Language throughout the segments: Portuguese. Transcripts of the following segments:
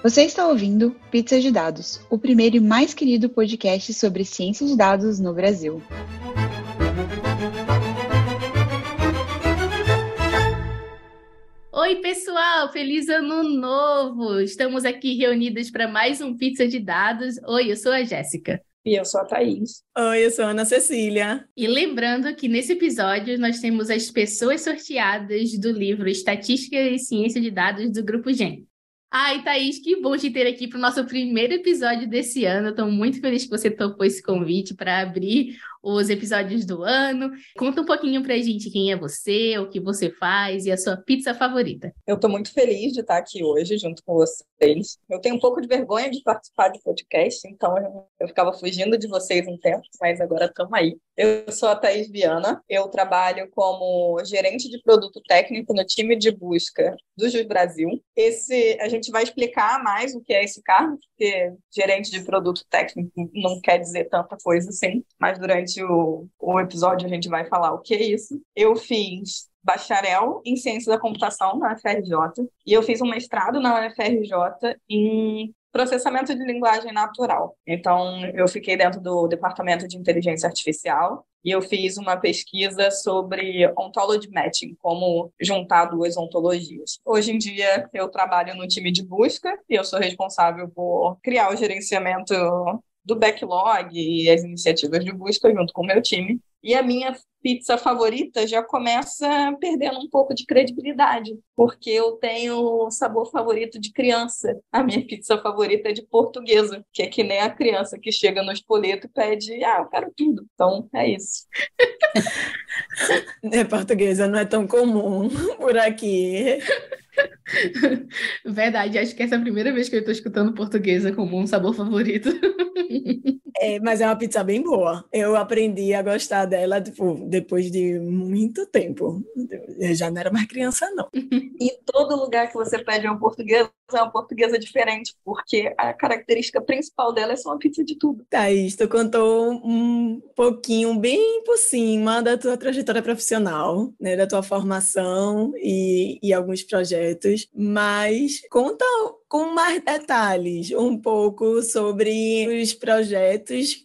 Você está ouvindo Pizza de Dados, o primeiro e mais querido podcast sobre ciência de dados no Brasil. Oi, pessoal! Feliz Ano Novo! Estamos aqui reunidas para mais um Pizza de Dados. Oi, eu sou a Jéssica. E eu sou a Thaís. Oi, eu sou a Ana Cecília. E lembrando que nesse episódio nós temos as pessoas sorteadas do livro Estatística e Ciência de Dados do Grupo Gen. Ai, Thaís, que bom te ter aqui para o nosso primeiro episódio desse ano. Estou muito feliz que você topou esse convite para abrir os episódios do ano. Conta um pouquinho pra gente quem é você, o que você faz e a sua pizza favorita. Eu estou muito feliz de estar aqui hoje junto com vocês. Eu tenho um pouco de vergonha de participar de podcast, então eu ficava fugindo de vocês um tempo, mas agora estamos aí. Eu sou a Thaís Viana, eu trabalho como gerente de produto técnico no time de busca do Jus Brasil. A gente vai explicar mais o que é esse cargo, porque gerente de produto técnico não quer dizer tanta coisa assim, mas durante o episódio a gente vai falar o que é isso. Eu fiz bacharel em Ciência da Computação na UFRJ e eu fiz um mestrado na UFRJ em processamento de linguagem natural. Então, eu fiquei dentro do Departamento de Inteligência Artificial e eu fiz uma pesquisa sobre ontology matching, como juntar duas ontologias. Hoje em dia, eu trabalho no time de busca e eu sou responsável por criar o gerenciamento do backlog e as iniciativas de busca junto com o meu time. E a minha pizza favorita já começa perdendo um pouco de credibilidade, porque eu tenho o sabor favorito de criança. A minha pizza favorita é de portuguesa, que é que nem a criança que chega no espoleto e pede, eu quero tudo. Então, é isso. Portuguesa não é tão comum por aqui. Verdade, acho que essa é a primeira vez que eu estou escutando portuguesa como um sabor favorito. Mas é uma pizza bem boa. Eu aprendi a gostar dela depois de muito tempo. Eu já não era mais criança, não. E todo lugar que você pede uma portuguesa diferente, porque a característica principal dela é ser uma pizza de tudo. Thaís, tu contou um pouquinho, bem por cima, da tua trajetória profissional, né, da tua formação e alguns projetos, mas conta com mais detalhes um pouco sobre os projetos,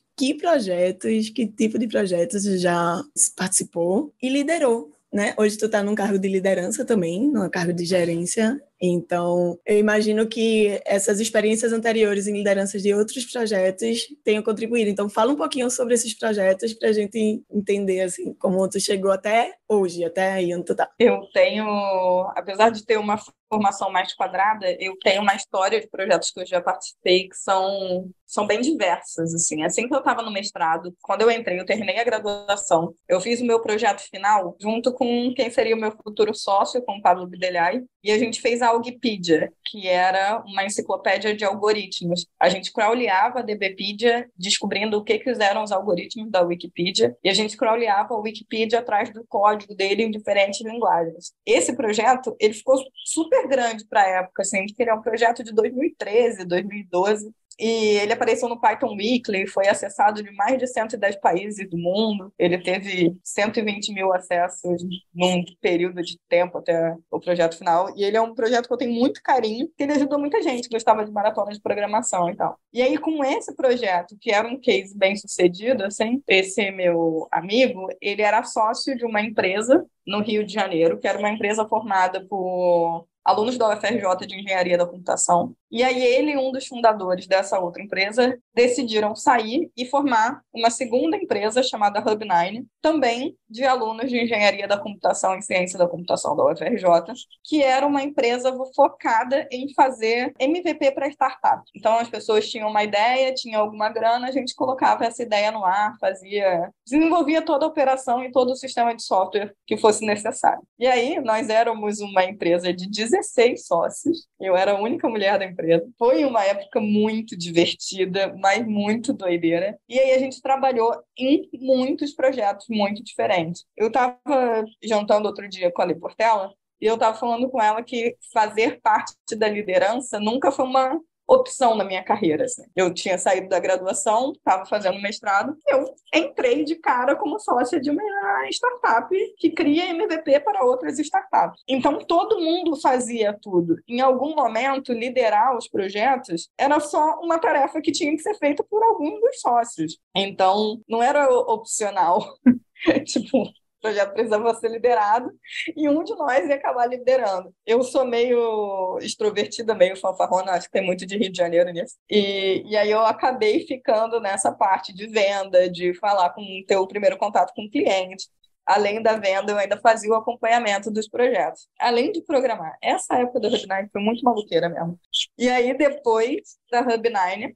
que tipo de projetos você já participou e liderou, né? Hoje tu está num cargo de liderança também, num cargo de gerência. Então, eu imagino que essas experiências anteriores em lideranças de outros projetos tenham contribuído. Então, fala um pouquinho sobre esses projetos para a gente entender assim, como tu chegou até hoje, até aí onde tu tá. Eu tenho, apesar de ter uma formação mais quadrada, eu tenho uma história de projetos que eu já participei que são bem diversas, assim. Assim que eu estava no mestrado, quando eu entrei, eu terminei a graduação, eu fiz o meu projeto final junto com quem seria o meu futuro sócio, com o Pablo Bidelhai, e a gente fez a Wikipedia, que era uma enciclopédia de algoritmos. A gente crawleava a DBpedia, descobrindo o que eram os algoritmos da Wikipedia, e a gente crawleava a Wikipedia atrás do código dele em diferentes linguagens. Esse projeto, ele ficou super grande para a época, assim, porque ele é um projeto de 2013, 2012, e ele apareceu no Python Weekly, foi acessado de mais de 110 países do mundo. Ele teve 120 mil acessos num período de tempo até o projeto final. E ele é um projeto que eu tenho muito carinho, que ele ajudou muita gente que gostava de maratona de programação e tal. E aí, com esse projeto, que era um case bem sucedido, assim, esse meu amigo, ele era sócio de uma empresa no Rio de Janeiro, que era uma empresa formada por alunos da UFRJ de Engenharia da Computação. E aí ele e um dos fundadores dessa outra empresa decidiram sair e formar uma segunda empresa chamada Hub9, também de alunos de Engenharia da Computação e Ciência da Computação da UFRJ, que era uma empresa focada em fazer MVP para startup. Então as pessoas tinham uma ideia, tinham alguma grana, a gente colocava essa ideia no ar, desenvolvia toda a operação e todo o sistema de software que fosse necessário. E aí nós éramos uma empresa de 16 sócios, eu era a única mulher da empresa. Foi uma época muito divertida, mas muito doideira. E aí a gente trabalhou em muitos projetos muito diferentes. Eu estava jantando outro dia com a Lê Portela e eu estava falando com ela que fazer parte da liderança nunca foi opção na minha carreira. Assim. Eu tinha saído da graduação, estava fazendo mestrado, eu entrei de cara como sócia de uma startup que cria MVP para outras startups. Então, todo mundo fazia tudo. Em algum momento, liderar os projetos era só uma tarefa que tinha que ser feita por algum dos sócios. Então, não era opcional. Tipo, o projeto precisava ser liderado e um de nós ia acabar liderando. Eu sou meio extrovertida, meio fanfarrona, acho que tem muito de Rio de Janeiro nisso. E aí eu acabei ficando nessa parte de venda, de falar ter o primeiro contato com o cliente. Além da venda, eu ainda fazia o acompanhamento dos projetos. Além de programar. Essa época da Hub9 foi muito maluqueira mesmo. E aí, depois da Hub9,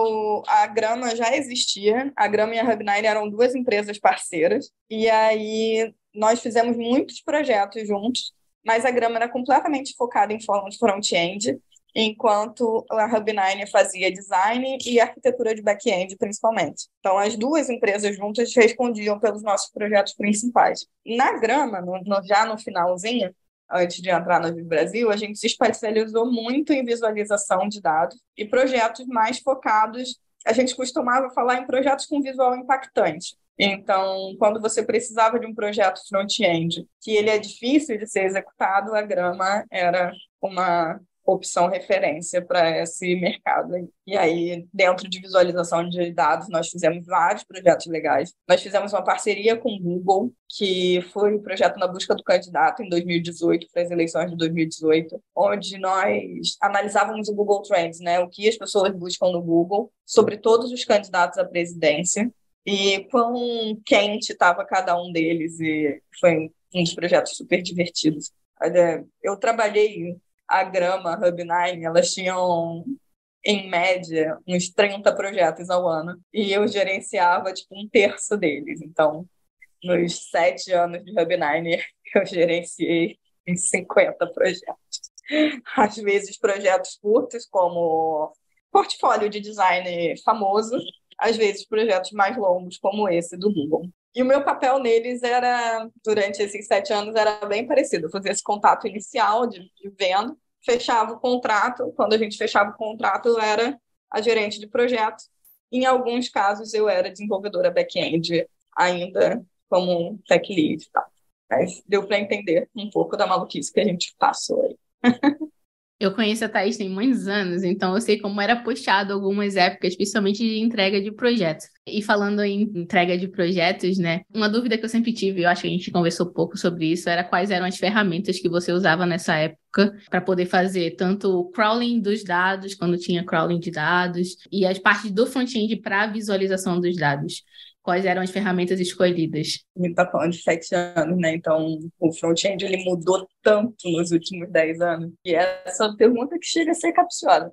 a Grama já existia. A Grama e a Hub9 eram 2 empresas parceiras. E aí, nós fizemos muitos projetos juntos, mas a Grama era completamente focada em front-end, enquanto a Hub9 fazia design e arquitetura de back-end, principalmente. Então, as 2 empresas juntas respondiam pelos nossos projetos principais. Na Grama, já no finalzinho, antes de entrar no Brasil, a gente se especializou muito em visualização de dados e projetos mais focados. A gente costumava falar em projetos com visual impactante. Então, quando você precisava de um projeto front-end, que ele é difícil de ser executado, a Grama era uma opção referência para esse mercado. E aí, dentro de visualização de dados, nós fizemos vários projetos legais. Nós fizemos uma parceria com o Google, que foi o projeto Na Busca do Candidato, em 2018, para as eleições de 2018, onde nós analisávamos o Google Trends, né, o que as pessoas buscam no Google, sobre todos os candidatos à presidência, e quão quente estava cada um deles, e foi um dos projetos super divertidos. Eu trabalhei a Grama, a Hub9, elas tinham, em média, uns 30 projetos ao ano. E eu gerenciava, tipo, 1/3 deles. Então, nos 7 anos de Hub9, eu gerenciei uns 50 projetos. Às vezes, projetos curtos, como portfólio de design famoso. Às vezes, projetos mais longos, como esse do Google. E o meu papel neles durante esses 7 anos, era bem parecido. Eu fazia esse contato inicial de venda, fechava o contrato. Quando a gente fechava o contrato, eu era a gerente de projeto. Em alguns casos, eu era desenvolvedora back-end, ainda como tech lead e tal. Mas deu para entender um pouco da maluquice que a gente passou aí. Eu conheço a Thaís tem muitos anos, então eu sei como era puxado algumas épocas, principalmente de entrega de projetos. E falando em entrega de projetos, né? Uma dúvida que eu sempre tive, eu acho que a gente conversou pouco sobre isso, era quais eram as ferramentas que você usava nessa época para poder fazer tanto o crawling dos dados, quando tinha crawling de dados, e as partes do front-end para a visualização dos dados. Quais eram as ferramentas escolhidas? A gente está falando de 7 anos, né? Então, o front-end ele mudou tanto nos últimos 10 anos. E essa é uma pergunta que chega a ser capciosa.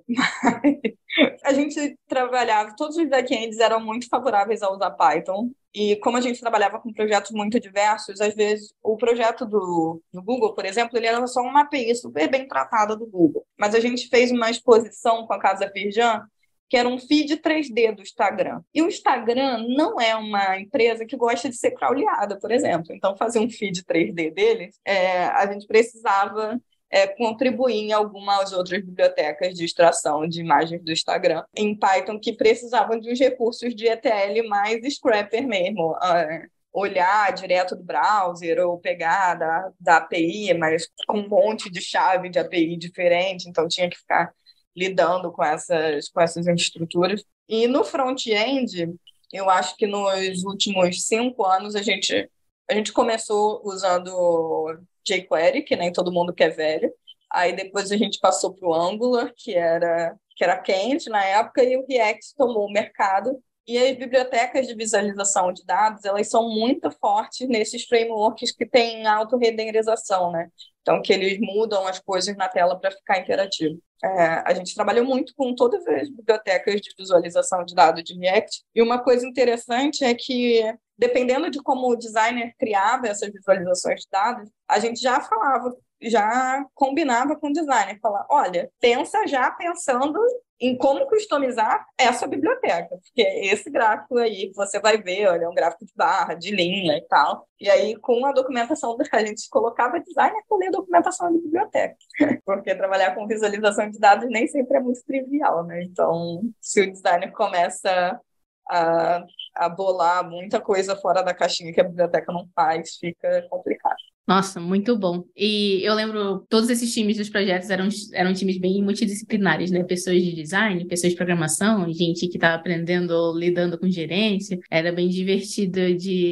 A gente trabalhava, todos os back-ends eram muito favoráveis a usar Python. E como a gente trabalhava com projetos muito diversos, às vezes o projeto do Google, por exemplo, ele era só uma API super bem tratada do Google. Mas a gente fez uma exposição com a Casa Firjan, que era um feed 3D do Instagram. E o Instagram não é uma empresa que gosta de ser crawleada, por exemplo. Então, fazer um feed 3D deles, a gente precisava contribuir em algumas outras bibliotecas de extração de imagens do Instagram em Python que precisavam de uns recursos de ETL mais scrapper mesmo. Olhar direto do browser ou pegar da API, mas com um monte de chave de API diferente. Então, tinha que ficar lidando com essas estruturas. E no front-end, eu acho que nos últimos 5 anos a gente começou usando jQuery, que nem todo mundo quer velho. Aí depois a gente passou para o Angular, que era quente na época, e o React tomou o mercado. E as bibliotecas de visualização de dados, elas são muito fortes nesses frameworks que têm autorrenderização, né? Então, que eles mudam as coisas na tela para ficar interativo. A gente trabalhou muito com todas as bibliotecas de visualização de dados de React. E uma coisa interessante é que, dependendo de como o designer criava essas visualizações de dados, a gente já combinava com o designer. Falar, olha, pensa já pensando em como customizar essa biblioteca, porque esse gráfico aí que você vai ver, olha, é um gráfico de barra, de linha e tal. E aí, com a documentação, a gente colocava designer para ler a documentação da biblioteca, porque trabalhar com visualização de dados nem sempre é muito trivial, né? Então, se o designer começa a bolar muita coisa fora da caixinha que a biblioteca não faz, fica complicado. Nossa, muito bom. E eu lembro, todos esses times dos projetos eram times bem multidisciplinares, né? Pessoas de design, pessoas de programação, gente que estava aprendendo, lidando com gerência. Era bem divertido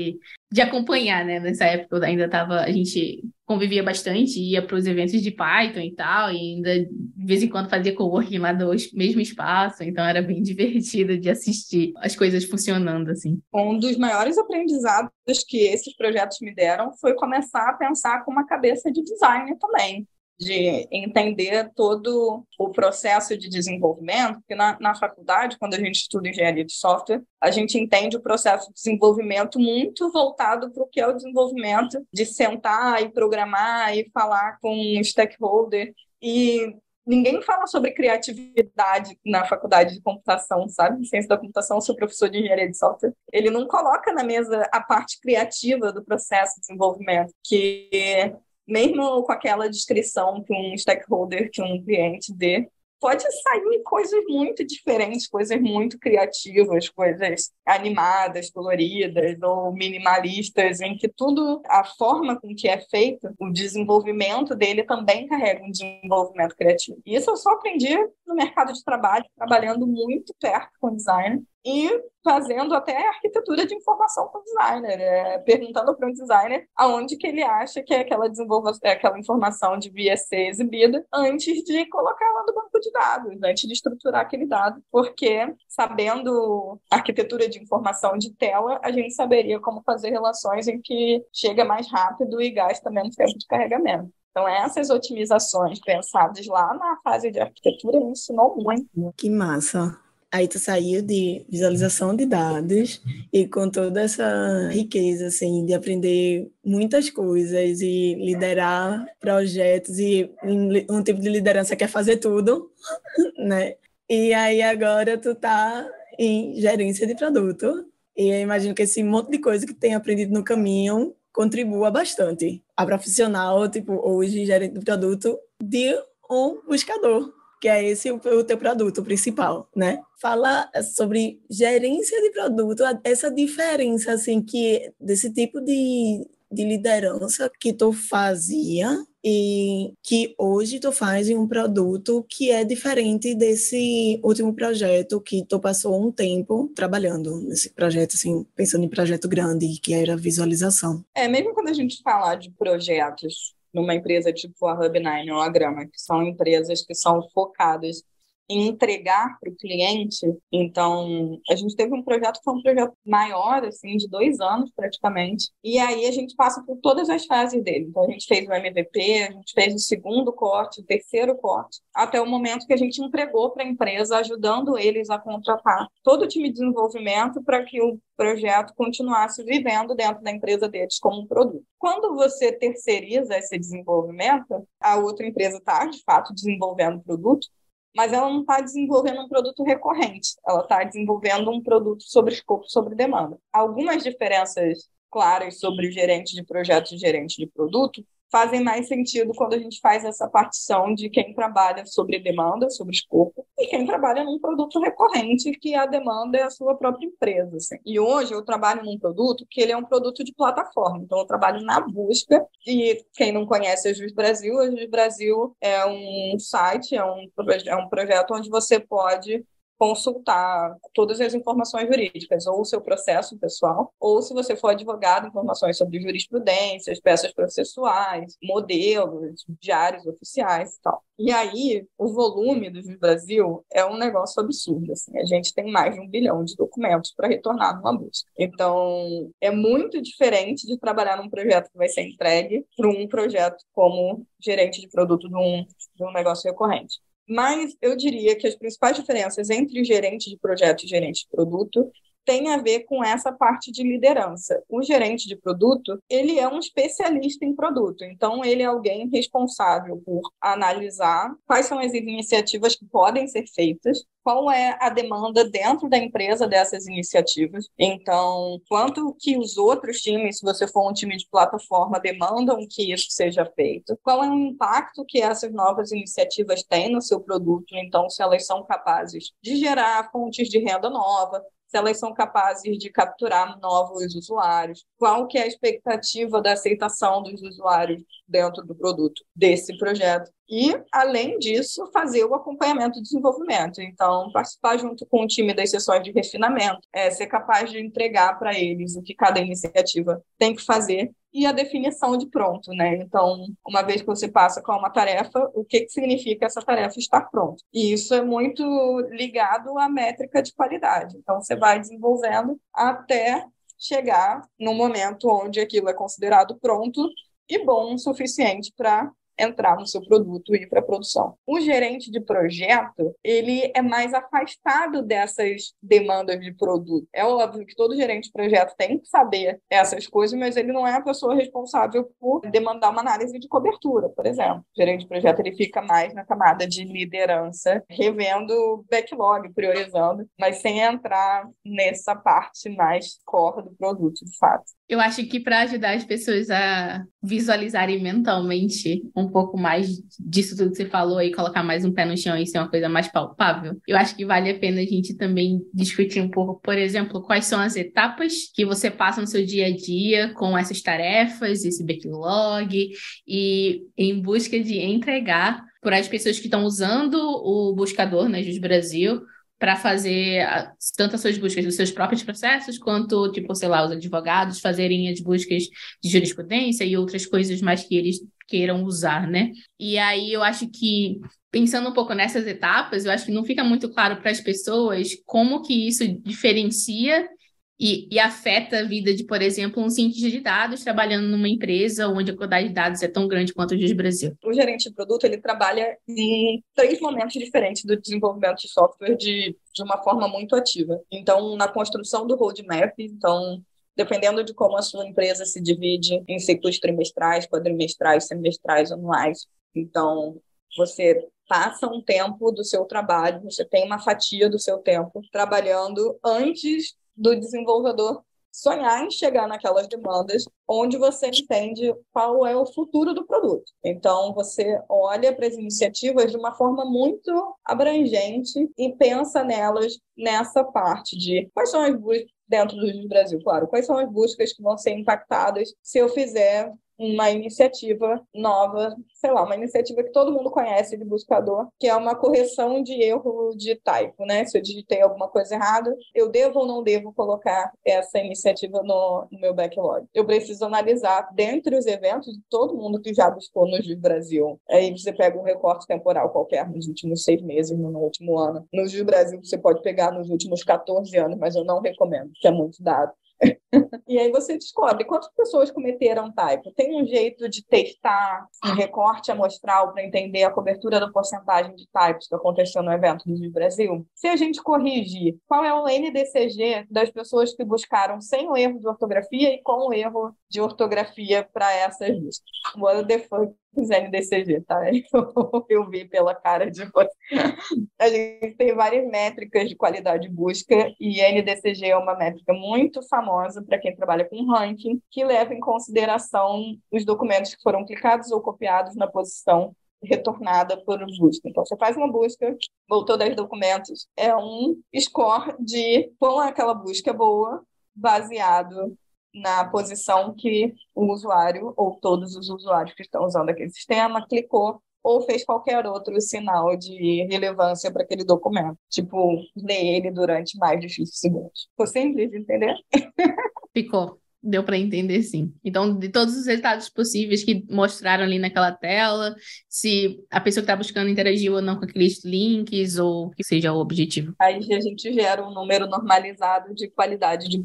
de acompanhar, né? Nessa época eu ainda estava, a gente convivia bastante, ia para os eventos de Python e tal, e ainda de vez em quando fazia coworking lá do mesmo espaço, então era bem divertido de assistir as coisas funcionando assim. Um dos maiores aprendizados que esses projetos me deram foi começar a pensar com uma cabeça de designer também, de entender todo o processo de desenvolvimento, porque na faculdade, quando a gente estuda engenharia de software, a gente entende o processo de desenvolvimento muito voltado para o que é o desenvolvimento, de sentar e programar e falar com um stakeholder, e ninguém fala sobre criatividade na faculdade de computação, sabe? Ciência da computação, eu sou professor de engenharia de software. Ele não coloca na mesa a parte criativa do processo de desenvolvimento, que mesmo com aquela descrição que um stakeholder, que um cliente dê, pode sair coisas muito diferentes, coisas muito criativas, coisas animadas, coloridas ou minimalistas, em que tudo, a forma com que é feito, o desenvolvimento dele também carrega um desenvolvimento criativo. E isso eu só aprendi no mercado de trabalho, trabalhando muito perto com design e fazendo até arquitetura de informação com o designer, perguntando para um designer aonde que ele acha que aquela informação devia ser exibida antes de colocar ela no banco de dados, antes de estruturar aquele dado, porque sabendo arquitetura de informação de tela, a gente saberia como fazer relações em que chega mais rápido e gasta menos tempo de carregamento. Então, essas otimizações pensadas lá na fase de arquitetura me ensinou muito. Que massa! Aí tu saiu de visualização de dados e com toda essa riqueza, assim, de aprender muitas coisas e liderar projetos e um tipo de liderança que é fazer tudo, né? E aí agora tu tá em gerência de produto e eu imagino que esse monte de coisa que tem aprendido no caminho contribua bastante. A profissional, tipo, hoje gerente de produto de um buscador, que é esse o teu produto principal, né? Fala sobre gerência de produto, essa diferença, assim, que desse tipo de liderança que tu fazia e que hoje tu faz em um produto que é diferente desse último projeto que tu passou um tempo trabalhando nesse projeto, assim, pensando em projeto grande, que era visualização. Mesmo quando a gente fala de projetos numa empresa tipo a Hub9 ou a Grama, que são empresas que são focadas em entregar para o cliente. Então, a gente teve um projeto que foi um projeto maior, assim, de 2 anos praticamente, e aí a gente passa por todas as fases dele. Então, a gente fez o MVP, a gente fez o segundo corte, o terceiro corte, até o momento que a gente entregou para a empresa, ajudando eles a contratar todo o time de desenvolvimento para que o projeto continuasse vivendo dentro da empresa deles como um produto. Quando você terceiriza esse desenvolvimento, a outra empresa está, de fato, desenvolvendo o produto, mas ela não está desenvolvendo um produto recorrente, ela está desenvolvendo um produto sobre escopo, sobre demanda. Algumas diferenças claras sobre o gerente de projeto e gerente de produto fazem mais sentido quando a gente faz essa partição de quem trabalha sobre demanda, sobre escopo, e quem trabalha num produto recorrente, que a demanda é a sua própria empresa. Assim. E hoje eu trabalho num produto que ele é um produto de plataforma, então eu trabalho na busca, e quem não conhece a Juiz Brasil é um site, é um projeto onde você pode consultar todas as informações jurídicas, ou o seu processo pessoal, ou, se você for advogado, informações sobre jurisprudência, peças processuais, modelos, diários oficiais e tal. E aí, o volume do Juiz Brasil é um negócio absurdo. Assim. A gente tem mais de 1 bilhão de documentos para retornar numa busca. Então, é muito diferente de trabalhar num projeto que vai ser entregue para um projeto como gerente de produto de um negócio recorrente. Mas eu diria que as principais diferenças entre o gerente de projeto e o gerente de produto tem a ver com essa parte de liderança. O gerente de produto, ele é um especialista em produto, então ele é alguém responsável por analisar quais são as iniciativas que podem ser feitas, qual é a demanda dentro da empresa dessas iniciativas. Então, quanto que os outros times, se você for um time de plataforma, demandam que isso seja feito, qual é o impacto que essas novas iniciativas têm no seu produto, então, se elas são capazes de gerar fontes de renda nova, se elas são capazes de capturar novos usuários, qual que é a expectativa da aceitação dos usuários dentro do produto desse projeto. E, além disso, fazer o acompanhamento do desenvolvimento. Então, participar junto com o time das sessões de refinamento, ser capaz de entregar para eles o que cada iniciativa tem que fazer e a definição de pronto, né? Então, uma vez que você passa com uma tarefa, o que significa essa tarefa estar pronta? E isso é muito ligado à métrica de qualidade. Então, você vai desenvolvendo até chegar no momento onde aquilo é considerado pronto e bom o suficiente para entrar no seu produto e ir para a produção. O gerente de projeto, ele é mais afastado dessas demandas de produto. É óbvio que todo gerente de projeto tem que saber essas coisas, mas ele não é a pessoa responsável por demandar uma análise de cobertura, por exemplo. O gerente de projeto, ele fica mais na camada de liderança, revendo o backlog, priorizando, mas sem entrar nessa parte mais core do produto, de fato. Eu acho que para ajudar as pessoas a visualizarem mentalmente um pouco mais disso tudo que você falou e colocar mais um pé no chão e ser uma coisa mais palpável, eu acho que vale a pena a gente também discutir um pouco, por exemplo, quais são as etapas que você passa no seu dia a dia com essas tarefas, esse backlog e em busca de entregar para as pessoas que estão usando o buscador, né, Jus Brasil, para fazer tanto as suas buscas dos seus próprios processos, quanto, tipo, sei lá, os advogados fazerem as buscas de jurisprudência e outras coisas mais que eles queiram usar, né? E aí eu acho que, pensando um pouco nessas etapas, eu acho que não fica muito claro para as pessoas como que isso diferencia e afeta a vida de, por exemplo, um cientista de dados trabalhando numa empresa onde a quantidade de dados é tão grande quanto o Jus Brasil. O gerente de produto, ele trabalha em 3 momentos diferentes do desenvolvimento de software de uma forma muito ativa. Então, na construção do roadmap, então, dependendo de como a sua empresa se divide em ciclos trimestrais, quadrimestrais, semestrais, anuais. Então, você passa um tempo do seu trabalho, você tem uma fatia do seu tempo trabalhando antes do desenvolvedor sonhar em chegar naquelas demandas onde você entende qual é o futuro do produto. Então, você olha para as iniciativas de uma forma muito abrangente e pensa nelas nessa parte de quais são as buscas dentro do Brasil, claro, quais são as buscas que vão ser impactadas se eu fizer uma iniciativa nova, sei lá, uma iniciativa que todo mundo conhece de buscador, que é uma correção de erro de typo, né? Se eu digitei alguma coisa errada, eu devo ou não devo colocar essa iniciativa no meu backlog? Eu preciso analisar, dentre os eventos, de todo mundo que já buscou no Jus Brasil. Aí você pega um recorte temporal qualquer nos últimos 6 meses, no último ano. No Jus Brasil você pode pegar nos últimos 14 anos, mas eu não recomendo, que é muito dado. E aí você descobre quantas pessoas cometeram typo. Tem um jeito de testar um recorte amostral para entender a cobertura da porcentagem de typos que aconteceu no evento do Jus Brasil? Se a gente corrigir, qual é o NDCG das pessoas que buscaram sem o erro de ortografia e com o erro de ortografia para essas buscas? What the fuck is NDCG, tá? Eu vi pela cara de você. A gente tem várias métricas de qualidade de busca e NDCG é uma métrica muito famosa para quem trabalha com ranking, que leva em consideração os documentos que foram clicados ou copiados na posição retornada por busca. Então, você faz uma busca, voltou 10 documentos, é um score de quão aquela busca é boa, baseado na posição que o usuário ou todos os usuários que estão usando aquele sistema clicou ou fez qualquer outro sinal de relevância para aquele documento. Tipo, ler ele durante mais de X segundos. Ficou simples de entender? Ficou. Deu para entender, sim. Então, de todos os resultados possíveis que mostraram ali naquela tela, se a pessoa que está buscando interagiu ou não com aqueles links, ou que seja o objetivo. Aí a gente gera um número normalizado de qualidade de busca.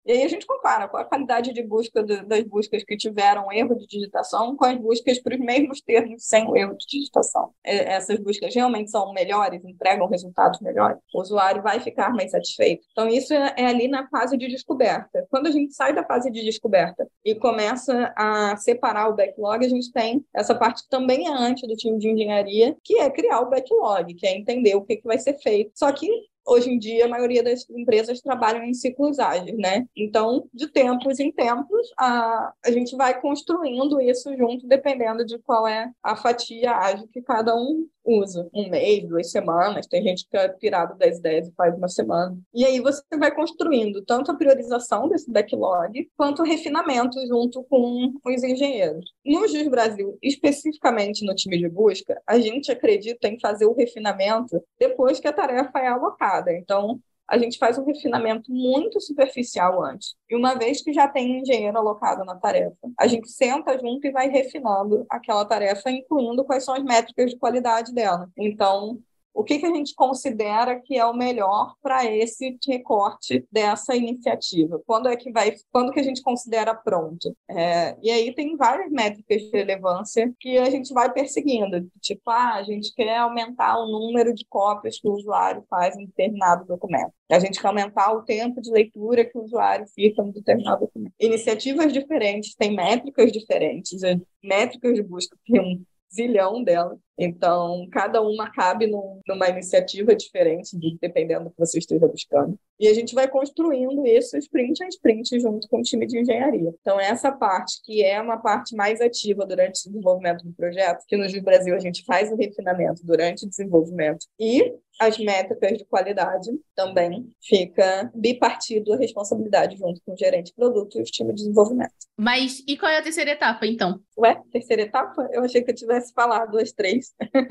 E aí a gente compara qual a qualidade de busca das buscas que tiveram erro de digitação com as buscas para os mesmos termos sem o erro de digitação. Essas buscas realmente são melhores, entregam resultados melhores, o usuário vai ficar mais satisfeito. Então, isso é ali na fase de descoberta. Quando a gente sai da fase de descoberta e começa a separar o backlog, a gente tem essa parte que também é antes do time de engenharia, que é criar o backlog, que é entender o que vai ser feito. Só que hoje em dia, a maioria das empresas trabalham em ciclos ágeis, né? Então, de tempos em tempos, a gente vai construindo isso junto, dependendo de qual é a fatia ágil que cada um usa. 1 mês, 2 semanas, tem gente que é pirado das ideias e faz 1 semana. E aí você vai construindo tanto a priorização desse backlog, quanto o refinamento junto com os engenheiros. No Jus Brasil, especificamente no time de busca, a gente acredita em fazer o refinamento depois que a tarefa é alocada. Então, a gente faz um refinamento muito superficial antes. E uma vez que já tem um engenheiro alocado na tarefa, a gente senta junto e vai refinando aquela tarefa, incluindo quais são as métricas de qualidade dela. Então, o que a gente considera que é o melhor para esse recorte dessa iniciativa? Quando que a gente considera pronto? E aí tem várias métricas de relevância que a gente vai perseguindo. Tipo, a gente quer aumentar o número de cópias que o usuário faz em determinado documento. A gente quer aumentar o tempo de leitura que o usuário fica em determinado documento. Iniciativas diferentes têm métricas diferentes. Métricas de busca tem um zilhão delas. Então, cada uma cabe numa iniciativa diferente, dependendo do que você esteja buscando. E a gente vai construindo isso sprint a sprint junto com o time de engenharia. Então, essa parte, que é uma parte mais ativa durante o desenvolvimento do projeto, que no Jus Brasil a gente faz o refinamento durante o desenvolvimento, e as métricas de qualidade também fica bipartido a responsabilidade junto com o gerente de produto e o time de desenvolvimento. Mas e qual é a terceira etapa, então? Terceira etapa? Eu achei que eu tivesse falado as 3.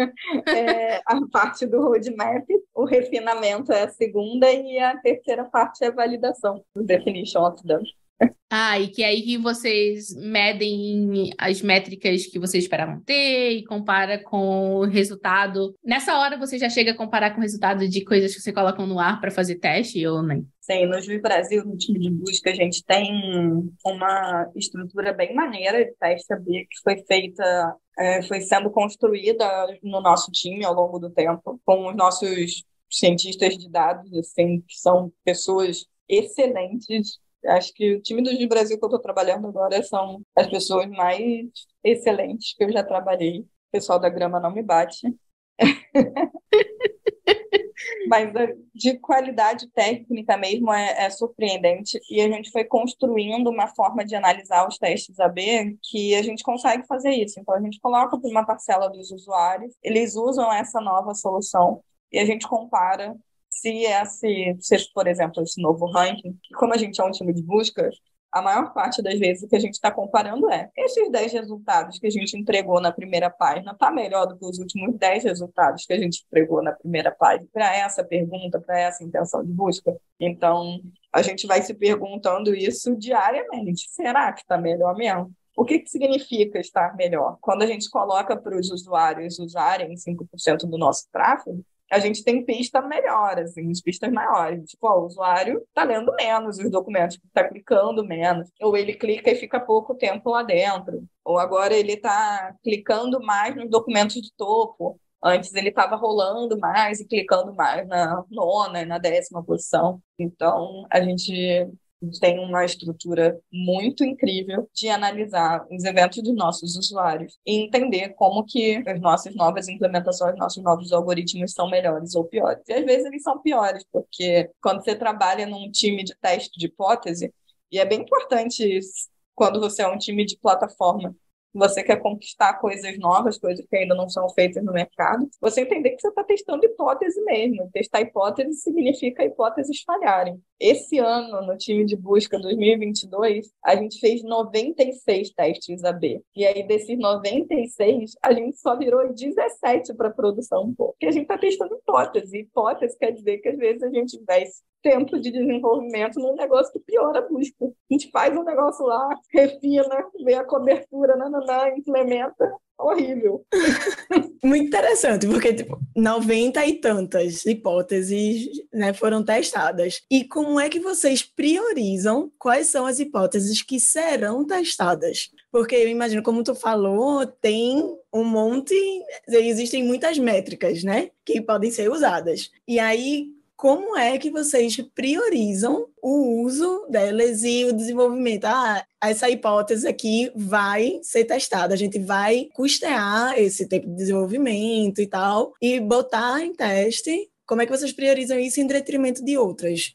A parte do roadmap, o refinamento é a segunda e a terceira parte é a validação, o definition of done. E que é aí que vocês medem as métricas que vocês esperavam ter e compara com o resultado. Nessa hora você já chega a comparar com o resultado de coisas que você colocam no ar para fazer teste ou nem? Sim, no Jus Brasil, no time de busca, a gente tem uma estrutura bem maneira de teste AB que foi feita, foi sendo construída no nosso time ao longo do tempo, com os nossos cientistas de dados, assim, que são pessoas excelentes. Acho que o time do Jus Brasil que eu estou trabalhando agora são as pessoas mais excelentes que eu já trabalhei. O pessoal da grama não me bate. Mas de qualidade técnica mesmo é surpreendente. E a gente foi construindo uma forma de analisar os testes AB que a gente consegue fazer isso. Então, a gente coloca para uma parcela dos usuários, eles usam essa nova solução e a gente compara se, por exemplo, esse novo ranking, como a gente é um time de busca, a maior parte das vezes o que a gente está comparando esses 10 resultados que a gente entregou na primeira página está melhor do que os últimos 10 resultados que a gente entregou na primeira página para essa pergunta, para essa intenção de busca. Então, a gente vai se perguntando isso diariamente. Será que está melhor mesmo? O que significa estar melhor? Quando a gente coloca para os usuários usarem 5% do nosso tráfego, a gente tem pista melhor, assim, pistas maiores. Tipo, o usuário está lendo menos os documentos, está clicando menos. Ou ele clica e fica pouco tempo lá dentro. Ou agora ele está clicando mais nos documentos de topo. Antes ele estava rolando mais e clicando mais na 9ª e na 10ª posição. Então, a gente tem uma estrutura muito incrível de analisar os eventos dos nossos usuários e entender como que as nossas novas implementações, nossos novos algoritmos são melhores ou piores. E às vezes eles são piores, porque quando você trabalha num time de teste de hipótese, e é bem importante quando você é um time de plataforma, você quer conquistar coisas novas, coisas que ainda não são feitas no mercado, você entender que você está testando hipótese mesmo. Testar hipótese significa hipóteses falharem. Esse ano, no time de busca 2022, a gente fez 96 testes AB. E aí, desses 96, a gente só virou 17 para produção, porque a gente está testando hipótese. Hipótese quer dizer que, às vezes, a gente investe tempo de desenvolvimento num negócio que piora a busca. A gente faz um negócio lá, refina, vê a cobertura, implementa. Horrível. Muito interessante, porque 90 e tantas hipóteses, né, foram testadas. E como é que vocês priorizam quais são as hipóteses que serão testadas? Porque eu imagino, como tu falou, tem um monte, existem muitas métricas, né, que podem ser usadas. E aí, como é que vocês priorizam o uso delas e o desenvolvimento? Essa hipótese aqui vai ser testada, a gente vai custear esse tempo de desenvolvimento e tal, e botar em teste. Como é que vocês priorizam isso em detrimento de outras?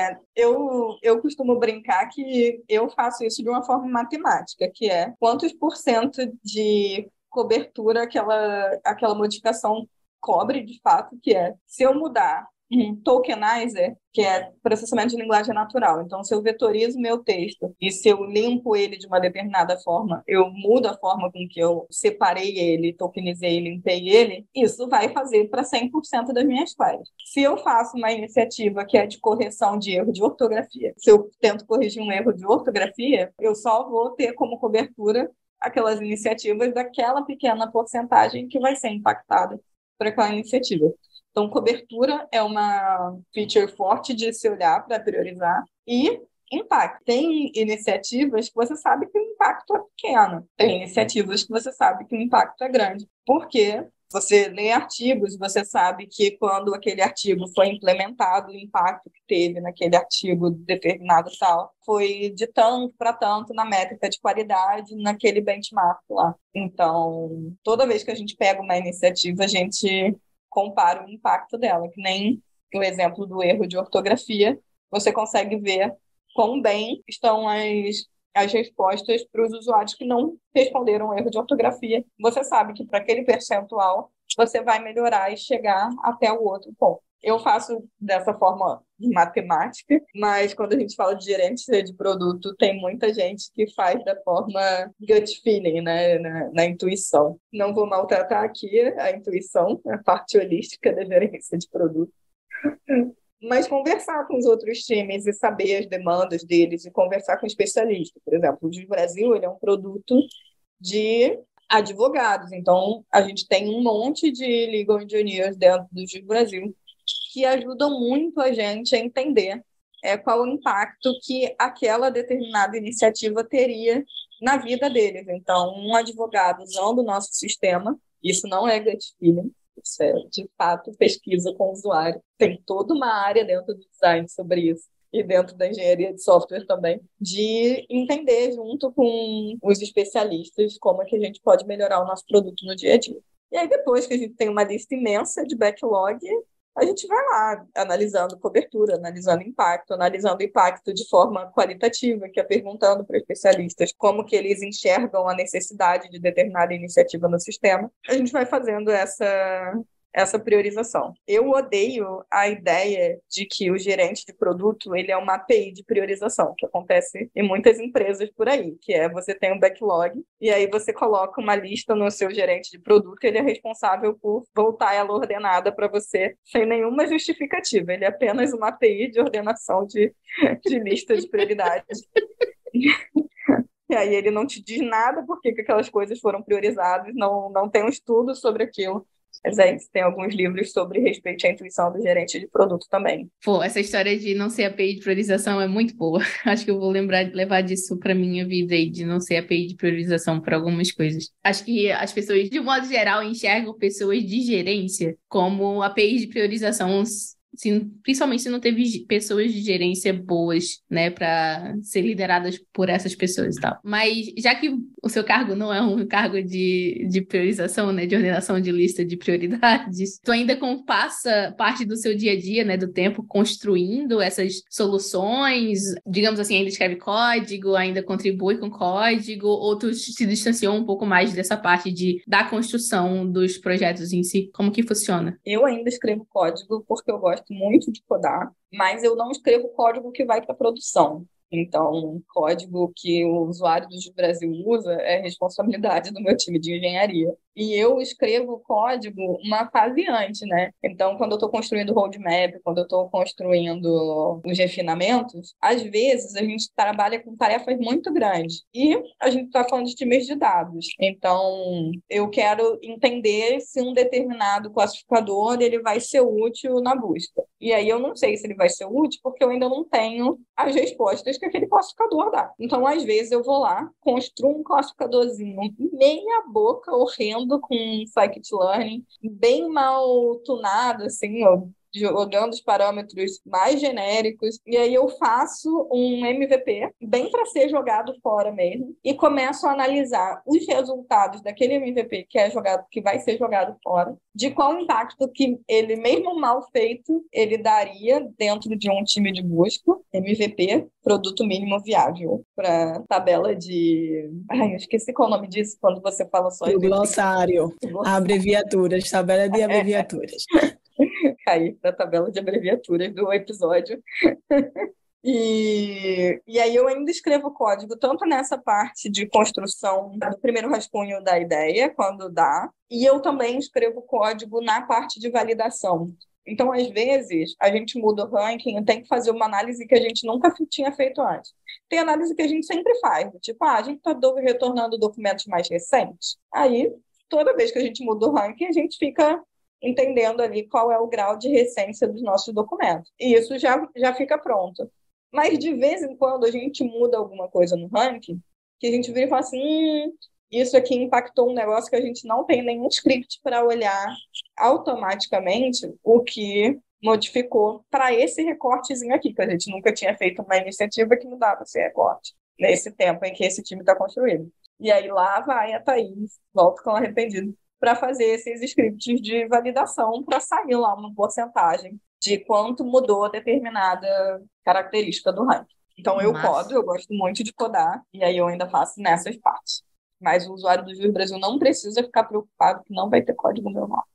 Eu costumo brincar que eu faço isso de uma forma matemática, que é quantos por cento de cobertura aquela modificação cobre de fato, que é se eu mudar um tokenizer, que é processamento de linguagem natural. Então, se eu vetorizo meu texto e se eu limpo ele de uma determinada forma, eu mudo a forma com que eu separei ele, tokenizei, limpei ele, isso vai fazer para 100% das minhas queries. Se eu faço uma iniciativa que é de correção de erro de ortografia, se eu tento corrigir um erro de ortografia, eu só vou ter como cobertura aquelas iniciativas daquela pequena porcentagem que vai ser impactada por aquela iniciativa. Então, cobertura é uma feature forte de se olhar para priorizar. E impacto. Tem iniciativas que você sabe que o impacto é pequeno. Tem iniciativas que você sabe que o impacto é grande. Porque você lê artigos, você sabe que quando aquele artigo foi implementado, o impacto que teve naquele artigo determinado tal foi de tanto para tanto na métrica de qualidade, naquele benchmark lá. Então, toda vez que a gente pega uma iniciativa, a gente compara o impacto dela, que nem o exemplo do erro de ortografia, você consegue ver quão bem estão as respostas para os usuários que não responderam o erro de ortografia. Você sabe que para aquele percentual você vai melhorar e chegar até o outro ponto. Eu faço dessa forma matemática, mas quando a gente fala de gerência de produto, tem muita gente que faz da forma gut feeling, né? Na intuição. Não vou maltratar aqui a intuição, a parte holística da gerência de produto. Mas conversar com os outros times e saber as demandas deles e conversar com especialistas. Por exemplo, o Jus Brasil ele é um produto de advogados, então a gente tem um monte de legal engineers dentro do Jus Brasil que ajudam muito a gente a entender qual o impacto que aquela determinada iniciativa teria na vida deles. Então, um advogado usando o nosso sistema, isso não é gut feeling, isso é, de fato, pesquisa com o usuário. Tem toda uma área dentro do design sobre isso, e dentro da engenharia de software também, de entender junto com os especialistas como é que a gente pode melhorar o nosso produto no dia a dia. E aí, depois que a gente tem uma lista imensa de backlog, a gente vai lá analisando cobertura, analisando impacto de forma qualitativa, que é perguntando para especialistas como que eles enxergam a necessidade de determinada iniciativa no sistema. A gente vai fazendo essa priorização. Eu odeio a ideia de que o gerente de produto ele é uma API de priorização, que acontece em muitas empresas por aí, que é você tem um backlog e aí você coloca uma lista no seu gerente de produto e ele é responsável por voltar ela ordenada para você sem nenhuma justificativa. Ele é apenas uma API de ordenação de lista de prioridades. E aí ele não te diz nada porque que aquelas coisas foram priorizadas, não tem um estudo sobre aquilo. Mas aí tem alguns livros sobre respeito à intuição do gerente de produto também. Pô, essa história de não ser API de priorização é muito boa. Acho que eu vou levar disso para minha vida aí, de não ser API de priorização para algumas coisas. Acho que as pessoas, de modo geral, enxergam pessoas de gerência como API de priorização, principalmente se não teve pessoas de gerência boas, né, para ser lideradas por essas pessoas e tal. Mas já que o seu cargo não é um cargo de priorização, né, de ordenação de lista de prioridades, tu ainda passa parte do seu dia a dia, né, do tempo construindo essas soluções, digamos assim, ainda escreve código, ainda contribui com código, ou tu se distanciou um pouco mais dessa parte da construção dos projetos em si? Como que funciona? Eu ainda escrevo código porque eu gosto muito de codar, mas eu não escrevo código que vai para produção. Então, código que o usuário do Brasil usa é responsabilidade do meu time de engenharia. E eu escrevo o código uma fase antes, né? Então, quando eu estou construindo o roadmap, quando eu estou construindo os refinamentos, às vezes a gente trabalha com tarefas muito grandes. E a gente está falando de times de dados. Então, eu quero entender se um determinado classificador ele vai ser útil na busca. E aí eu não sei se ele vai ser útil porque eu ainda não tenho as respostas que aquele classificador dá. Então, às vezes, eu vou lá, construo um classificadorzinho meia boca, horrendo, com scikit-learning, bem mal tunado, assim, ó, jogando os parâmetros mais genéricos, e aí eu faço um MVP, bem para ser jogado fora mesmo, e começo a analisar os resultados daquele MVP que vai ser jogado fora, de qual impacto que ele, mesmo mal feito, ele daria dentro de um time de busca, MVP, produto mínimo viável, para tabela de... Ai, eu esqueci qual é o nome disso, quando você fala só... O glossário, abreviaturas, tabela de abreviaturas. Cair para a tabela de abreviaturas do episódio. E aí eu ainda escrevo código tanto nessa parte de construção do primeiro rascunho da ideia, quando dá, e eu também escrevo código na parte de validação. Então, às vezes, a gente muda o ranking e tem que fazer uma análise que a gente nunca tinha feito antes. Tem análise que a gente sempre faz, tipo, a gente está retornando documentos mais recentes. Aí, toda vez que a gente muda o ranking, a gente fica entendendo ali qual é o grau de recência dos nossos documentos. E isso já fica pronto. Mas, de vez em quando, a gente muda alguma coisa no ranking, que a gente vira e fala assim, isso aqui impactou um negócio que a gente não tem nenhum script para olhar automaticamente o que modificou para esse recortezinho aqui, que a gente nunca tinha feito uma iniciativa que mudava esse recorte, nesse tempo em que esse time está construído. E aí lá vai a Thaís, volta com arrependido, para fazer esses scripts de validação para sair lá uma porcentagem de quanto mudou determinada característica do ranking. Então eu codo, eu gosto muito de codar, e aí eu ainda faço nessas partes. Mas o usuário do Jus Brasil não precisa ficar preocupado que não vai ter código meu nome.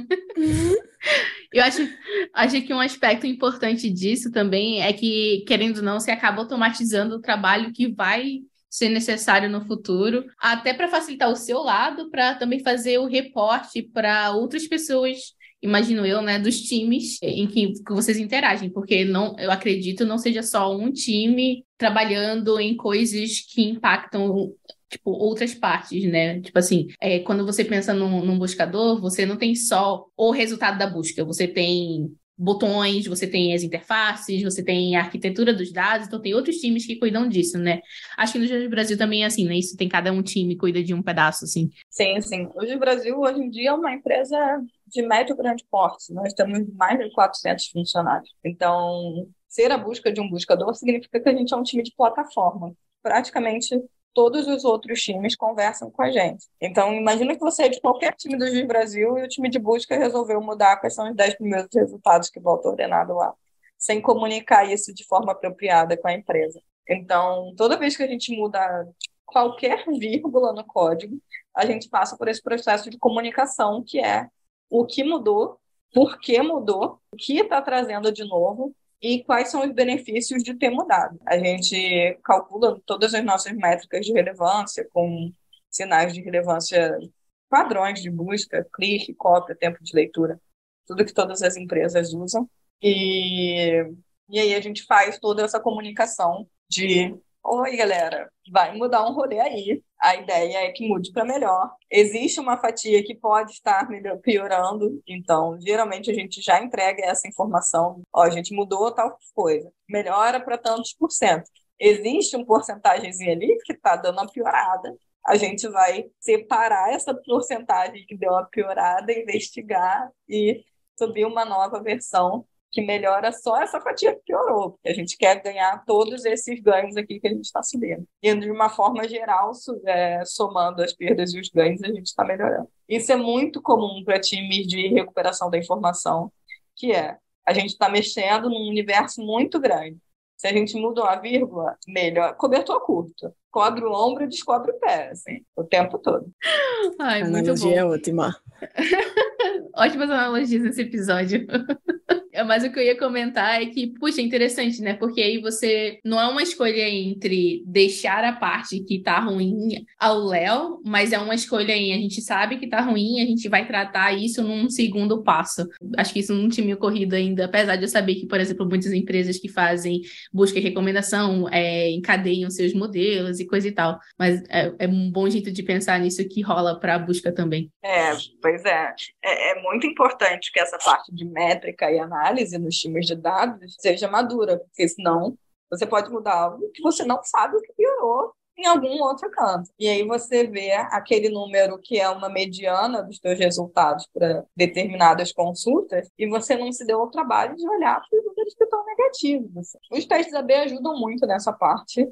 Eu acho que um aspecto importante disso também é que, querendo ou não, você acaba automatizando o trabalho que vai ser necessário no futuro, até para facilitar o seu lado, para também fazer o reporte para outras pessoas, imagino eu, né, dos times em que vocês interagem, porque não, eu acredito não seja só um time trabalhando em coisas que impactam tipo, outras partes, né? Tipo assim, quando você pensa num buscador, você não tem só o resultado da busca, você tem botões, você tem as interfaces, você tem a arquitetura dos dados, então tem outros times que cuidam disso, né? Acho que no Jus Brasil também é assim, né? Isso tem cada um time que cuida de um pedaço, assim. Sim, sim. O Jus Brasil, hoje em dia, é uma empresa de médio e grande porte. Nós temos mais de 400 funcionários. Então, ser a busca de um buscador significa que a gente é um time de plataforma. Praticamente todos os outros times conversam com a gente. Então, imagina que você é de qualquer time do Jus Brasil e o time de busca resolveu mudar quais são os 10 primeiros resultados que voltam ordenado lá, sem comunicar isso de forma apropriada com a empresa. Então, toda vez que a gente muda qualquer vírgula no código, a gente passa por esse processo de comunicação, que é o que mudou, por que mudou, o que está trazendo de novo, e quais são os benefícios de ter mudado. A gente calcula todas as nossas métricas de relevância, com sinais de relevância, padrões de busca, clique, cópia, tempo de leitura, tudo que todas as empresas usam. E aí a gente faz toda essa comunicação de: oi, galera, vai mudar um rolê aí. A ideia é que mude para melhor. Existe uma fatia que pode estar piorando, então, geralmente, a gente já entrega essa informação. Ó, a gente mudou tal coisa. Melhora para tantos por cento. Existe um porcentagemzinho ali que está dando uma piorada. A gente vai separar essa porcentagem que deu uma piorada, investigar e subir uma nova versão que melhora só essa fatia que piorou, porque a gente quer ganhar todos esses ganhos aqui que a gente está subindo. E de uma forma geral, somando as perdas e os ganhos, a gente está melhorando. Isso é muito comum para times de recuperação da informação, que a gente está mexendo num universo muito grande. Se a gente muda uma vírgula, melhor. Cobertor curto. Cobre o ombro e descobre o pé, assim, o tempo todo. Ai, a muito analogia bom. é ótima. Ótimas analogias nesse episódio. Mas o que eu ia comentar é que, puxa, é interessante, né? Porque aí você não é uma escolha entre deixar a parte que tá ruim ao Léo, mas é uma escolha em a gente sabe que tá ruim, a gente vai tratar isso num segundo passo. Acho que isso não tinha me ocorrido ainda, apesar de eu saber que, por exemplo, muitas empresas que fazem busca e recomendação encadeiam seus modelos e coisa e tal. Mas é um bom jeito de pensar nisso que rola para a busca também. Pois é. É muito importante que essa parte de métrica e análise nos times de dados seja madura, porque senão você pode mudar algo que você não sabe o que piorou em algum outro canto. E aí você vê aquele número que é uma mediana dos seus resultados para determinadas consultas e você não se deu o trabalho de olhar para os números que estão negativos. Os testes AB ajudam muito nessa parte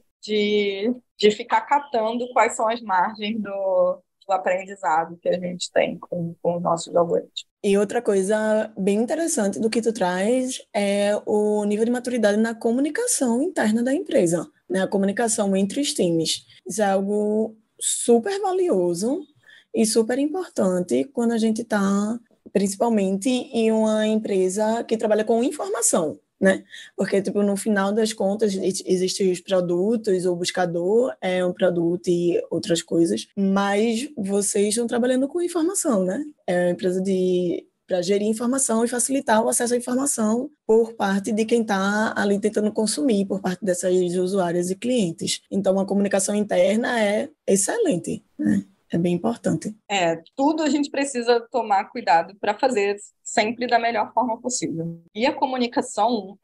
de ficar catando quais são as margens do aprendizado que a gente tem com os nossos algoritmos. E outra coisa bem interessante do que tu traz é o nível de maturidade na comunicação interna da empresa, né? A comunicação entre os times. Isso é algo super valioso e super importante quando a gente está, principalmente, em uma empresa que trabalha com informação, né? Porque, tipo, no final das contas, existem os produtos, o buscador é um produto e outras coisas, mas vocês estão trabalhando com informação, né? É uma empresa para gerir informação e facilitar o acesso à informação por parte de quem está ali tentando consumir, por parte dessas usuárias e clientes. Então, a comunicação interna é excelente, né? É bem importante. Tudo a gente precisa tomar cuidado para fazer sempre da melhor forma possível. E a comunicação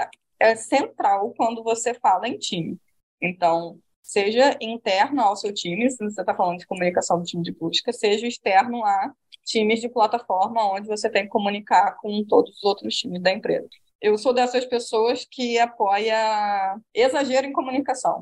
é central quando você fala em time. Então, seja interno ao seu time, se você está falando de comunicação do time de busca, seja externo a times de plataforma, onde você tem que comunicar com todos os outros times da empresa. Eu sou dessas pessoas que apoia exagero em comunicação.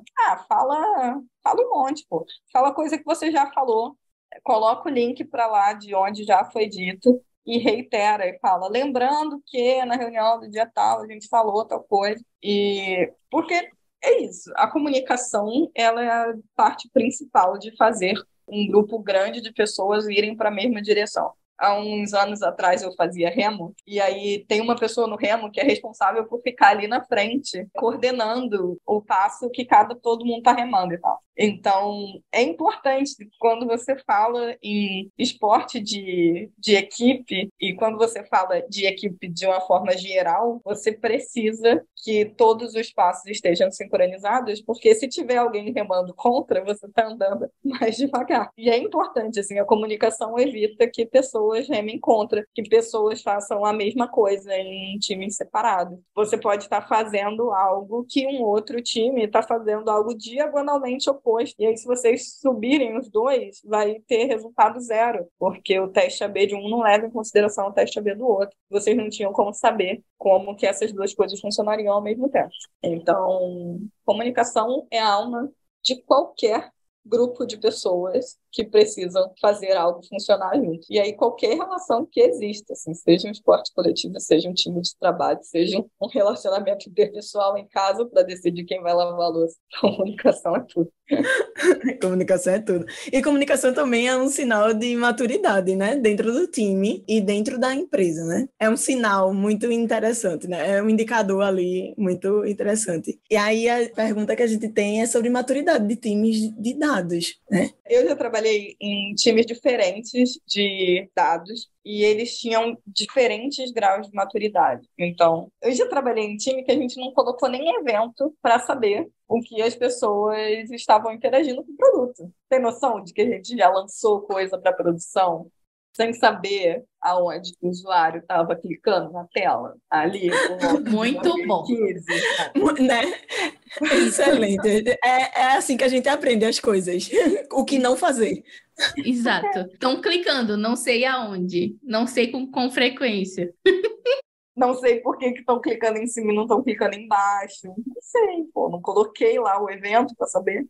Fala um monte, pô. Fala coisa que você já falou, coloca o link para lá de onde já foi dito e reitera e fala, lembrando que na reunião do dia tal a gente falou tal coisa. E porque é isso, a comunicação ela é a parte principal de fazer um grupo grande de pessoas irem para a mesma direção. Há uns anos atrás eu fazia remo, e aí tem uma pessoa no remo que é responsável por ficar ali na frente, coordenando o passo que todo mundo está remando e tal. Então, é importante quando você fala em esporte de equipe e quando você fala de equipe de uma forma geral, você precisa que todos os passos estejam sincronizados, porque se tiver alguém remando contra, você está andando mais devagar. E é importante, assim, a comunicação evita que pessoas remem contra, que pessoas façam a mesma coisa em times separados. Você pode estar fazendo algo que um outro time está fazendo algo diagonalmente oposto. E aí, se vocês subirem os dois, vai ter resultado zero, porque o teste AB de um não leva em consideração o teste AB do outro. Vocês não tinham como saber como que essas duas coisas funcionariam ao mesmo tempo. Então, comunicação é a alma de qualquer grupo de pessoas que precisam fazer algo funcionar junto. E aí qualquer relação que exista, assim, seja um esporte coletivo, seja um time de trabalho, seja um relacionamento interpessoal em casa para decidir quem vai lavar a louça. Comunicação é tudo. Comunicação é tudo. E comunicação também é um sinal de maturidade, né? Dentro do time e dentro da empresa, né? É um sinal muito interessante, né? É um indicador ali muito interessante. E aí a pergunta que a gente tem é sobre maturidade de times de dados, né? Eu já trabalhei em times diferentes de dados e eles tinham diferentes graus de maturidade. Então, eu já trabalhei em time que a gente não colocou nem evento para saber o que as pessoas estavam interagindo com o produto. Tem noção de que a gente já lançou coisa para produção sem saber aonde o usuário estava clicando na tela? Ali, muito bom. 15, né? Excelente. É assim que a gente aprende as coisas. O que não fazer. Exato. Estão clicando, não sei aonde. Não sei com frequência. Não sei por que estão clicando em cima e não estão clicando embaixo. Não sei, pô, não coloquei lá o evento para saber.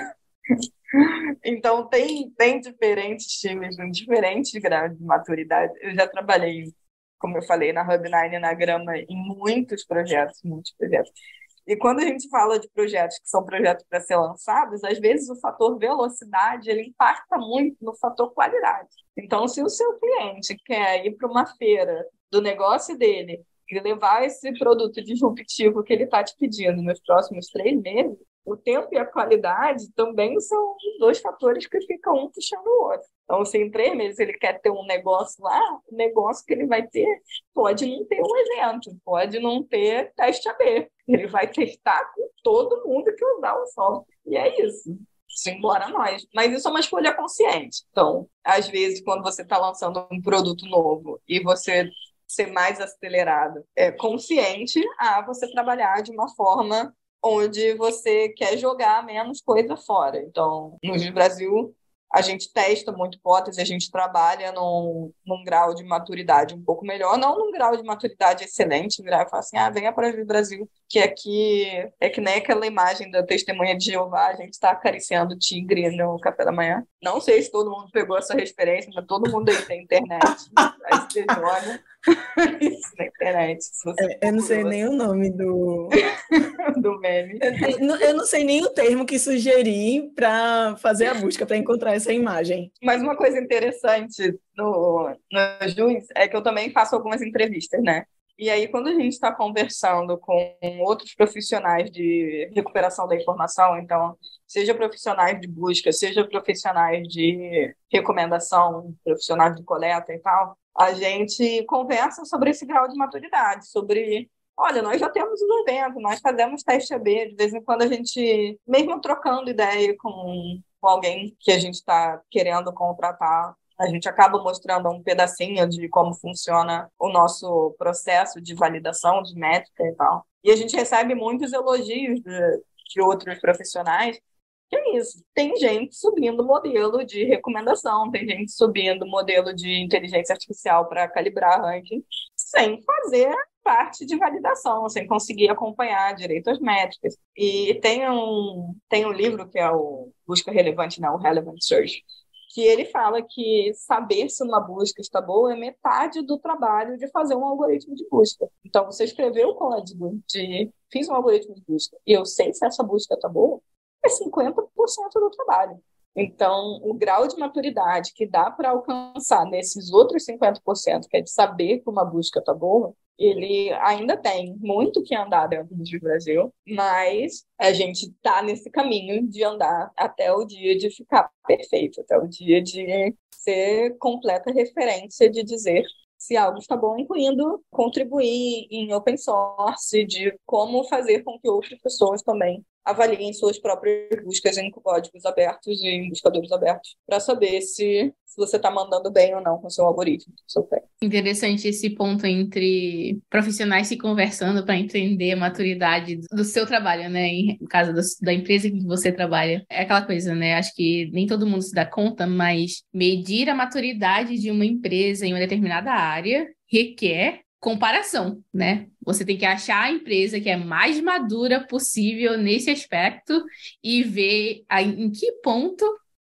Então, tem diferentes times, em diferentes graus de maturidade. Eu já trabalhei, como eu falei, na Hub9 e na Grama em muitos projetos. E quando a gente fala de projetos que são projetos para ser lançados, às vezes o fator velocidade ele impacta muito no fator qualidade. Então, se o seu cliente quer ir para uma feira do negócio dele e levar esse produto disruptivo que ele está te pedindo nos próximos 3 meses, o tempo e a qualidade também são 2 fatores que ficam um puxando o outro. Então, se em 3 meses ele quer ter um negócio lá, o negócio que ele vai ter pode não ter um evento, pode não ter teste AB. Ele vai testar com todo mundo que usar o software. E é isso. Simbora nós. Mas isso é uma escolha consciente. Então, às vezes, quando você está lançando um produto novo e você ser mais acelerado, é consciente a você trabalhar de uma forma onde você quer jogar menos coisa fora. Então, no Brasil, a gente testa muito hipótese, a gente trabalha num grau de maturidade um pouco melhor, não num grau de maturidade excelente, virar e falar assim, venha para o Brasil, que aqui é que nem aquela imagem da testemunha de Jeová, a gente está acariciando o tigre no café da manhã. Não sei se todo mundo pegou essa referência, mas todo mundo aí tem internet, aí você joga isso na internet. Eu não sei nem o nome do meme. Eu não sei nem o termo que sugerir para fazer a busca, para encontrar essa imagem. Mas uma coisa interessante no Jus é que eu também faço algumas entrevistas, né? E aí, quando a gente está conversando com outros profissionais de recuperação da informação, então, seja profissionais de busca, seja profissionais de recomendação, profissionais de coleta e tal, a gente conversa sobre esse grau de maturidade, sobre, olha, nós já temos um evento, nós fazemos teste AB, de vez em quando a gente, mesmo trocando ideia com alguém que a gente está querendo contratar, a gente acaba mostrando um pedacinho de como funciona o nosso processo de validação de métrica e tal. E a gente recebe muitos elogios de outros profissionais. Que é isso, tem gente subindo modelo de recomendação, tem gente subindo modelo de inteligência artificial para calibrar ranking, sem fazer parte de validação, sem conseguir acompanhar direito as métricas. E tem um livro que é o Busca Relevante, não, o Relevant Search, que ele fala que saber se uma busca está boa é metade do trabalho de fazer um algoritmo de busca. Então, você escreveu o código de fiz um algoritmo de busca e eu sei se essa busca está boa, é 50% do trabalho. Então, o grau de maturidade que dá para alcançar nesses outros 50%, que é de saber que uma busca está boa, ele ainda tem muito que andar dentro do Brasil, mas a gente está nesse caminho de andar até o dia de ficar perfeito, até o dia de ser completa referência de dizer se algo está bom, incluindo contribuir em open source, de como fazer com que outras pessoas também avaliem suas próprias buscas em códigos abertos e em buscadores abertos, para saber se você está mandando bem ou não com o seu algoritmo. Interessante esse ponto entre profissionais se conversando para entender a maturidade do seu trabalho, né? No caso da empresa que você trabalha. É aquela coisa, né? Acho que nem todo mundo se dá conta, mas medir a maturidade de uma empresa em uma determinada área requer comparação, né? Você tem que achar a empresa que é mais madura possível nesse aspecto e ver em que ponto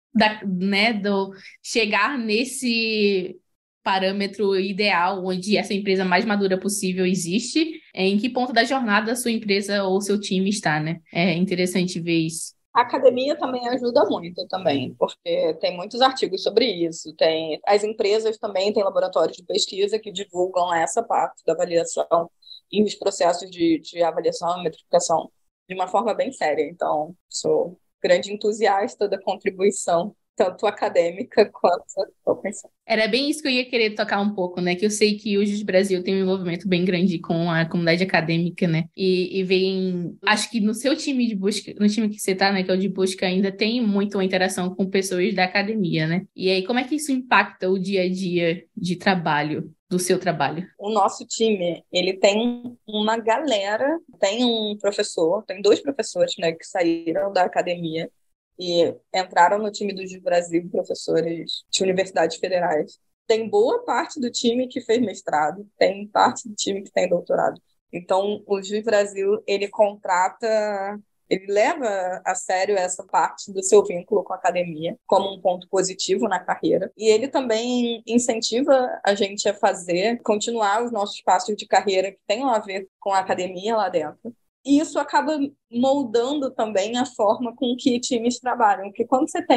do chegar nesse parâmetro ideal onde essa empresa mais madura possível existe, em que ponto da jornada a sua empresa ou seu time está, né? É interessante ver isso. A academia também ajuda muito também, porque tem muitos artigos sobre isso. As empresas também têm laboratórios de pesquisa que divulgam essa parte da avaliação e os processos de avaliação e metrificação de uma forma bem séria. Então, sou grande entusiasta da contribuição, tanto acadêmica quanto open source. Era bem isso que eu ia querer tocar um pouco, né? Que eu sei que hoje o Brasil tem um envolvimento bem grande com a comunidade acadêmica, né? E vem... Acho que no seu time de busca, no time que você tá, né? Que é o de busca, ainda tem muito uma interação com pessoas da academia, né? E aí, como é que isso impacta o dia a dia de trabalho, do seu trabalho? O nosso time, ele tem uma galera, tem um professor, tem 2 professores, né? Que saíram da academia e entraram no time do Jus Brasil, professores de universidades federais. Tem boa parte do time que fez mestrado, tem parte do time que tem doutorado. Então, o Jus Brasil, ele leva a sério essa parte do seu vínculo com a academia como um ponto positivo na carreira. E ele também incentiva a gente a continuar os nossos passos de carreira que tenham a ver com a academia lá dentro. E isso acaba moldando também a forma com que times trabalham. Porque quando você tem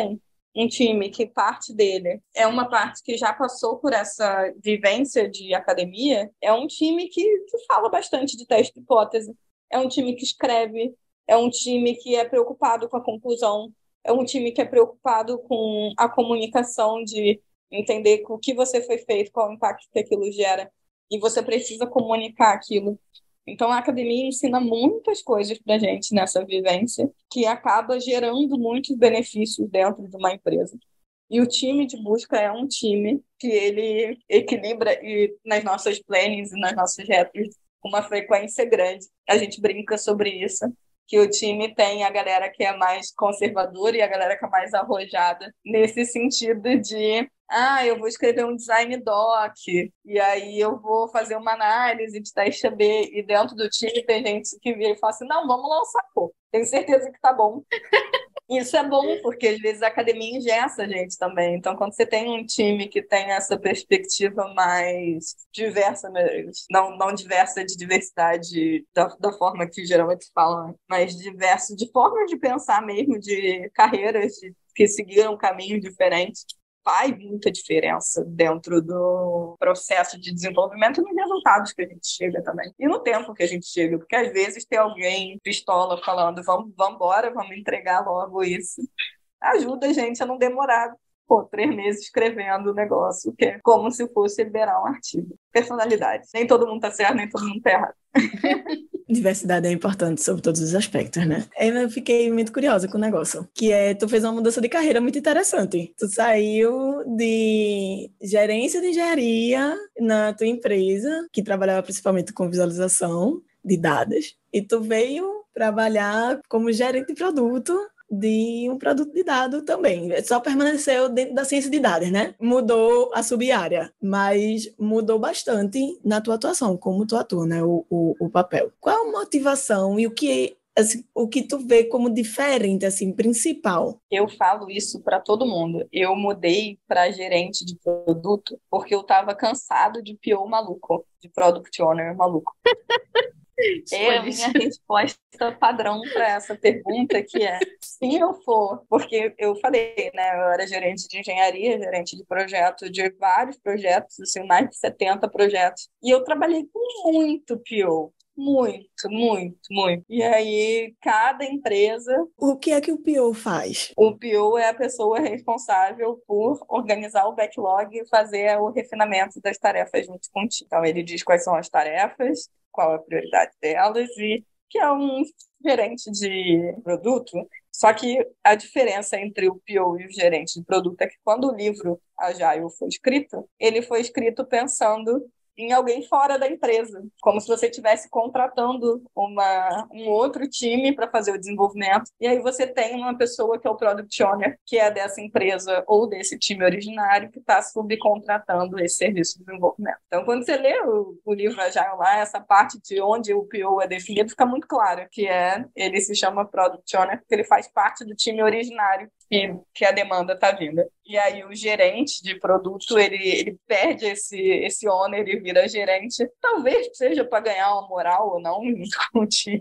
um time que parte dele é uma parte que já passou por essa vivência de academia, é um time que fala bastante de teste de hipótese, é um time que escreve, é um time que é preocupado com a conclusão, é um time que é preocupado com a comunicação, de entender o que você foi feito, qual o impacto que aquilo gera, e você precisa comunicar aquilo. Então, a academia ensina muitas coisas para a gente nessa vivência, que acaba gerando muitos benefícios dentro de uma empresa. E o time de busca é um time que ele equilibra, e nas nossas plannings e nas nossas retros, com uma frequência grande. A gente brinca sobre isso, que o time tem a galera que é mais conservadora e a galera que é mais arrojada, nesse sentido de eu vou escrever um design doc, e aí eu vou fazer uma análise de teste A/B, e dentro do time tem gente que vira e fala assim, não, vamos lançar, pô, tenho certeza que tá bom. Isso é bom, porque às vezes a academia engessa a gente também. Então, quando você tem um time que tem essa perspectiva mais diversa, não diversa de diversidade da forma que geralmente se fala, mas diverso de forma de pensar mesmo, de carreiras que seguiram caminhos diferentes, faz muita diferença dentro do processo de desenvolvimento e nos resultados que a gente chega também. E no tempo que a gente chega, porque às vezes tem alguém pistola falando, vamos embora, vamos entregar logo isso. Ajuda a gente a não demorar 3 meses escrevendo o negócio, que é como se fosse liberar um artigo. Personalidade. Nem todo mundo tá certo, nem todo mundo tá errado. Diversidade é importante sobre todos os aspectos, né? Eu fiquei muito curiosa com o negócio, que tu fez uma mudança de carreira muito interessante. Tu saiu de gerência de engenharia na tua empresa, que trabalhava principalmente com visualização de dados, e tu veio trabalhar como gerente de produto de um produto de dado também. Só permaneceu dentro da ciência de dados, né? Mudou a sub-área, mas mudou bastante na tua atuação, como tu atua, né? O papel. Qual a motivação e o que tu vê como diferente, assim, principal? Eu falo isso para todo mundo. Eu mudei para gerente de produto porque eu estava cansado de PO maluco, de Product Owner maluco. É a minha resposta padrão para essa pergunta, que é, se eu for, porque eu falei, né, eu era gerente de engenharia, gerente de projeto, de vários projetos, assim, mais de 70 projetos, e eu trabalhei com muito PO, muito, muito, muito. E aí, cada empresa... O que é que o PO faz? O PO é a pessoa responsável por organizar o backlog e fazer o refinamento das tarefas junto contigo. Então, ele diz quais são as tarefas, qual a prioridade delas, e que é um gerente de produto. Só que a diferença entre o PO e o gerente de produto é que quando o livro Agile foi escrito, ele foi escrito pensando em alguém fora da empresa, como se você estivesse contratando um outro time para fazer o desenvolvimento, e aí você tem uma pessoa que é o Product Owner, que é dessa empresa ou desse time originário, que está subcontratando esse serviço de desenvolvimento. Então, quando você lê o livro Agile lá, essa parte de onde o PO é definido, fica muito claro, que ele se chama Product Owner, porque ele faz parte do time originário que a demanda está vindo. E aí o gerente de produto, ele perde esse owner e vira gerente, talvez seja para ganhar uma moral ou não com o time,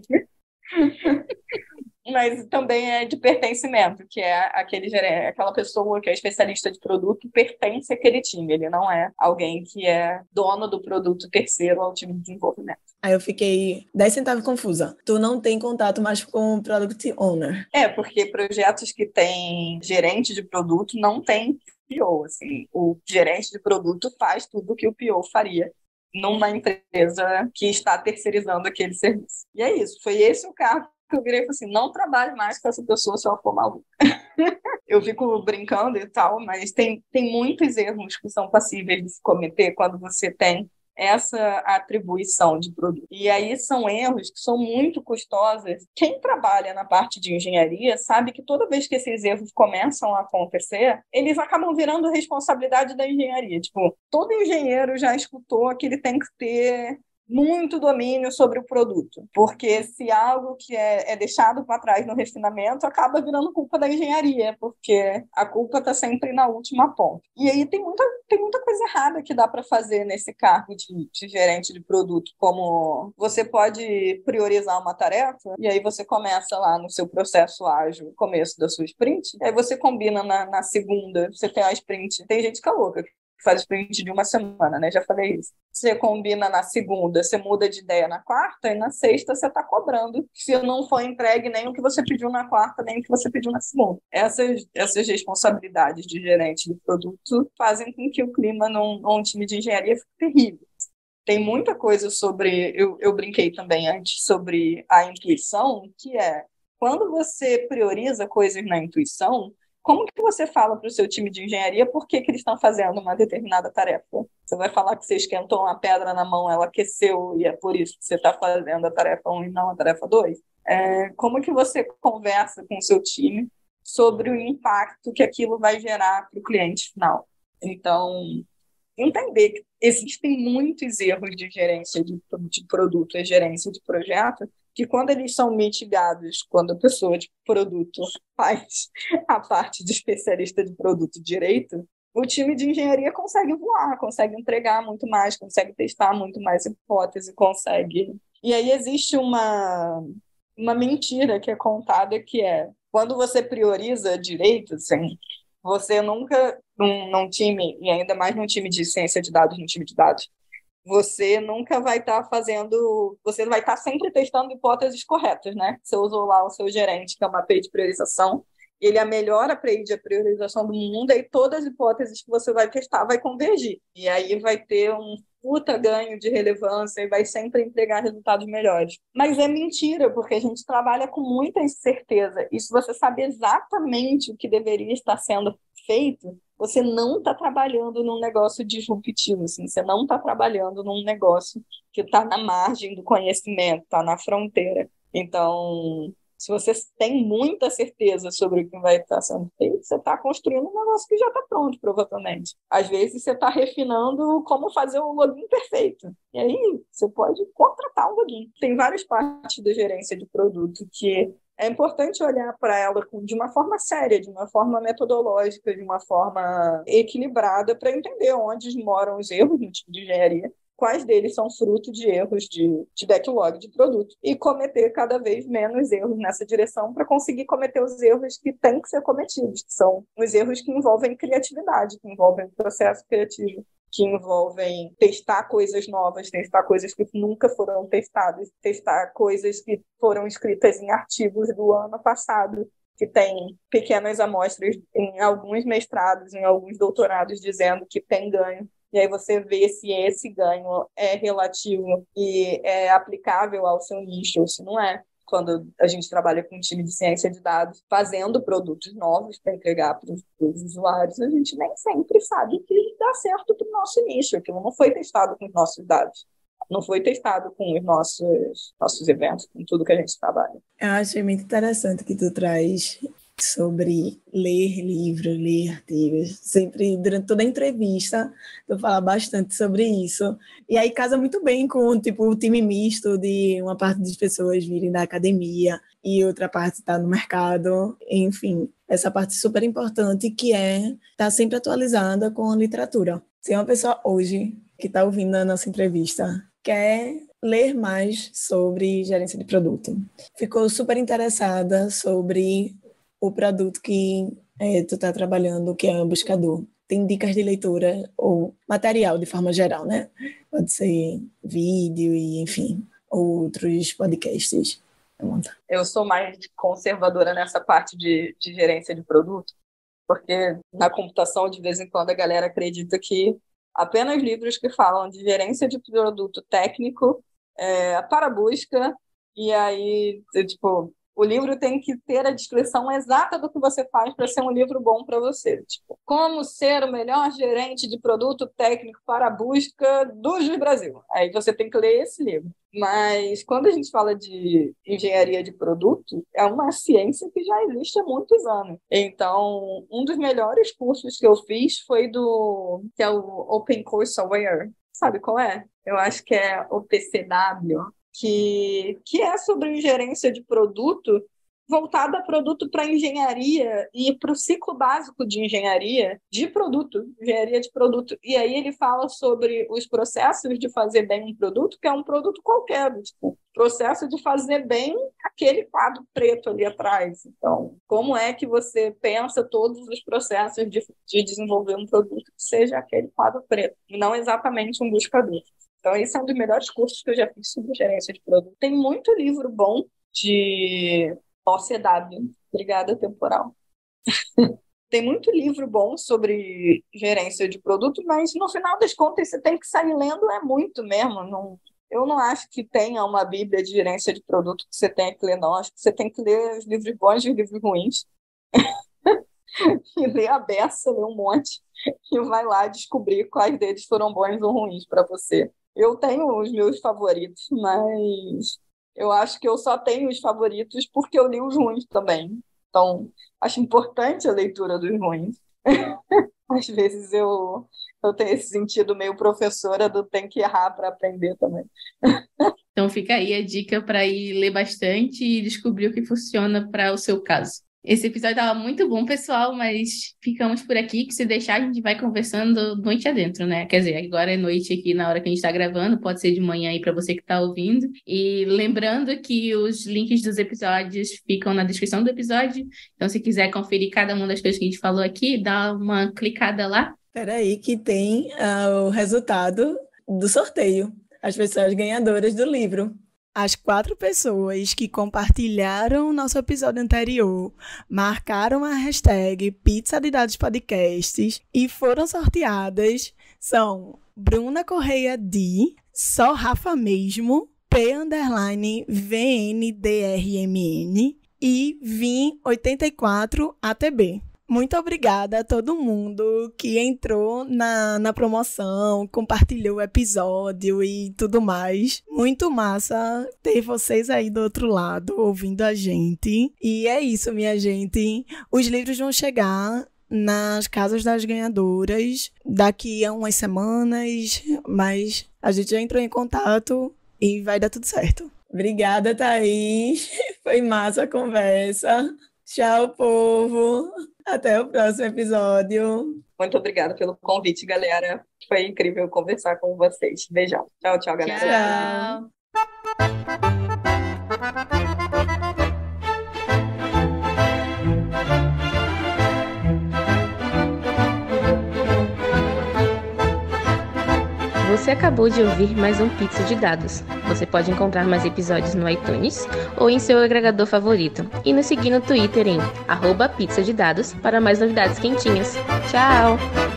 mas também é de pertencimento, que é aquele gerente, aquela pessoa que é especialista de produto pertence àquele time, ele não é alguém que é dono do produto terceiro ao time de desenvolvimento. Aí eu fiquei 10 centavos confusa. Tu não tem contato mais com o Product Owner. Porque projetos que têm gerente de produto não tem PO, assim. O gerente de produto faz tudo o que o PO faria numa empresa que está terceirizando aquele serviço. E é isso, foi esse o cargo que eu virei e falei assim, não trabalhe mais com essa pessoa se ela for maluca. Eu fico brincando e tal, mas tem muitos erros que são passíveis de se cometer quando você tem essa atribuição de produto. E aí são erros que são muito custosos. Quem trabalha na parte de engenharia sabe que toda vez que esses erros começam a acontecer, eles acabam virando responsabilidade da engenharia. Tipo, todo engenheiro já escutou que ele tem que ter muito domínio sobre o produto, porque se algo que é deixado para trás no refinamento acaba virando culpa da engenharia, porque a culpa está sempre na última ponta. E aí tem muita coisa errada que dá para fazer nesse cargo de gerente de produto, como você pode priorizar uma tarefa, e aí você começa lá no seu processo ágil, começo da sua sprint, e aí você combina na segunda, você tem a sprint, tem gente que é louca, faz sprint de uma semana, né? Já falei isso. Você combina na segunda, você muda de ideia na quarta, e na sexta você está cobrando se não foi entregue nem o que você pediu na quarta, nem o que você pediu na segunda. Essas responsabilidades de gerente de produto fazem com que o clima num time de engenharia fique terrível. Tem muita coisa sobre... Eu brinquei também antes sobre a intuição, que é quando você prioriza coisas na intuição, como que você fala para o seu time de engenharia por que eles estão fazendo uma determinada tarefa? Você vai falar que você esquentou uma pedra na mão, ela aqueceu e é por isso que você está fazendo a tarefa 1 e não a tarefa 2? Como que você conversa com o seu time sobre o impacto que aquilo vai gerar para o cliente final? Então, entender que existem muitos erros de gerência de produto e gerência de projeto, que quando eles são mitigados, quando a pessoa de produto faz a parte de especialista de produto direito, o time de engenharia consegue voar, consegue entregar muito mais, consegue testar muito mais hipóteses, consegue... E aí existe uma mentira que é contada, que é, quando você prioriza direito, assim, você nunca, num time, e ainda mais num time de ciência de dados, num time de dados, você nunca vai estar você vai estar sempre testando hipóteses corretas, né? Você usou lá o seu gerente, que é uma API de priorização, ele é a melhor API de priorização do mundo, e todas as hipóteses que você vai testar vai convergir. E aí vai ter um puta ganho de relevância e vai sempre entregar resultados melhores. Mas é mentira, porque a gente trabalha com muita incerteza. E se você sabe exatamente o que deveria estar sendo feito, você não está trabalhando num negócio disruptivo, assim, você não está trabalhando num negócio que está na margem do conhecimento, está na fronteira. Então, se você tem muita certeza sobre o que vai estar sendo feito, você está construindo um negócio que já está pronto, provavelmente. Às vezes, você está refinando como fazer o login perfeito. E aí, você pode contratar um login. Tem várias partes da gerência de produto que é importante olhar para ela de uma forma séria, de uma forma metodológica, de uma forma equilibrada, para entender onde moram os erros no tipo de engenharia, quais deles são fruto de erros de backlog de produto, e cometer cada vez menos erros nessa direção para conseguir cometer os erros que têm que ser cometidos, que são os erros que envolvem criatividade, que envolvem processo criativo, que envolvem testar coisas novas, testar coisas que nunca foram testadas, testar coisas que foram escritas em artigos do ano passado, que tem pequenas amostras em alguns mestrados, em alguns doutorados, dizendo que tem ganho. E aí você vê se esse ganho é relativo e é aplicável ao seu nicho ou se não é. Quando a gente trabalha com um time de ciência de dados, fazendo produtos novos para entregar para os usuários, a gente nem sempre sabe que dá certo para o nosso nicho. Aquilo não foi testado com os nossos dados, não foi testado com os nossos eventos, com tudo que a gente trabalha. Eu achei muito interessante que tu traz sobre ler livros, ler artigos. Sempre, durante toda a entrevista, tu fala bastante sobre isso. E aí casa muito bem com tipo, o time misto de uma parte das pessoas virem da academia e outra parte está no mercado. Enfim, essa parte super importante que é estar sempre atualizada com a literatura. Se uma pessoa hoje que está ouvindo a nossa entrevista quer ler mais sobre gerência de produto, ficou super interessada sobre o produto que tu está trabalhando, que é o buscador, tem dicas de leitura ou material de forma geral, né? Pode ser vídeo e, enfim, outros podcasts. Eu sou mais conservadora nessa parte de gerência de produto, porque na computação, de vez em quando, a galera acredita que apenas livros que falam de gerência de produto técnico para busca, e aí, tipo... O livro tem que ter a descrição exata do que você faz para ser um livro bom para você. Tipo, como ser o melhor gerente de produto técnico para a busca do Juiz Brasil. Aí você tem que ler esse livro. Mas quando a gente fala de engenharia de produto, é uma ciência que já existe há muitos anos. Então, um dos melhores cursos que eu fiz foi que é o Open Course Aware. Sabe qual é? Eu acho que é o PCW, que é sobre gerência de produto, voltado a produto para engenharia e para o ciclo básico de engenharia de produto, engenharia de produto. E aí ele fala sobre os processos de fazer bem um produto, que é um produto qualquer, tipo, processo de fazer bem aquele quadro preto ali atrás. Então, como é que você pensa todos os processos de desenvolver um produto que seja aquele quadro preto, e não exatamente um buscador. Então, esse é um dos melhores cursos que eu já fiz sobre gerência de produto. Tem muito livro bom de OCW, Brigada Temporal. Tem muito livro bom sobre gerência de produto, mas no final das contas você tem que sair lendo, é muito mesmo. Eu não acho que tenha uma bíblia de gerência de produto que você tenha que ler, não. Acho que você tem que ler os livros bons e os livros ruins. E ler a beça, ler um monte, e vai lá descobrir quais deles foram bons ou ruins para você. Eu tenho os meus favoritos, mas eu acho que eu só tenho os favoritos porque eu li os ruins também. Então, acho importante a leitura dos ruins. Às vezes eu tenho esse sentido meio professora do tem que errar para aprender também. Então fica aí a dica para ir ler bastante e descobrir o que funciona para o seu caso. Esse episódio estava muito bom, pessoal, mas ficamos por aqui, que se deixar a gente vai conversando noite adentro, né? Quer dizer, agora é noite aqui na hora que a gente está gravando, pode ser de manhã aí para você que está ouvindo. E lembrando que os links dos episódios ficam na descrição do episódio, então se quiser conferir cada uma das coisas que a gente falou aqui, dá uma clicada lá. Espera aí que tem o resultado do sorteio, as pessoas ganhadoras do livro. As 4 pessoas que compartilharam o nosso episódio anterior, marcaram a hashtag Pizza de Dados Podcasts e foram sorteadas são Bruna Correia D, Só Rafa Mesmo, P_VNDRMN e Vim84ATB. Muito obrigada a todo mundo que entrou na promoção, compartilhou o episódio e tudo mais. Muito massa ter vocês aí do outro lado, ouvindo a gente. E é isso, minha gente. Os livros vão chegar nas casas das ganhadoras daqui a umas semanas, mas a gente já entrou em contato e vai dar tudo certo. Obrigada, Thaís. Foi massa a conversa. Tchau, povo. Até o próximo episódio. Muito obrigada pelo convite, galera. Foi incrível conversar com vocês. Beijão. Tchau, tchau, galera. Tchau. Você acabou de ouvir mais um Pizza de Dados. Você pode encontrar mais episódios no iTunes ou em seu agregador favorito. E nos seguir no Twitter em @pizzadedados para mais novidades quentinhas. Tchau!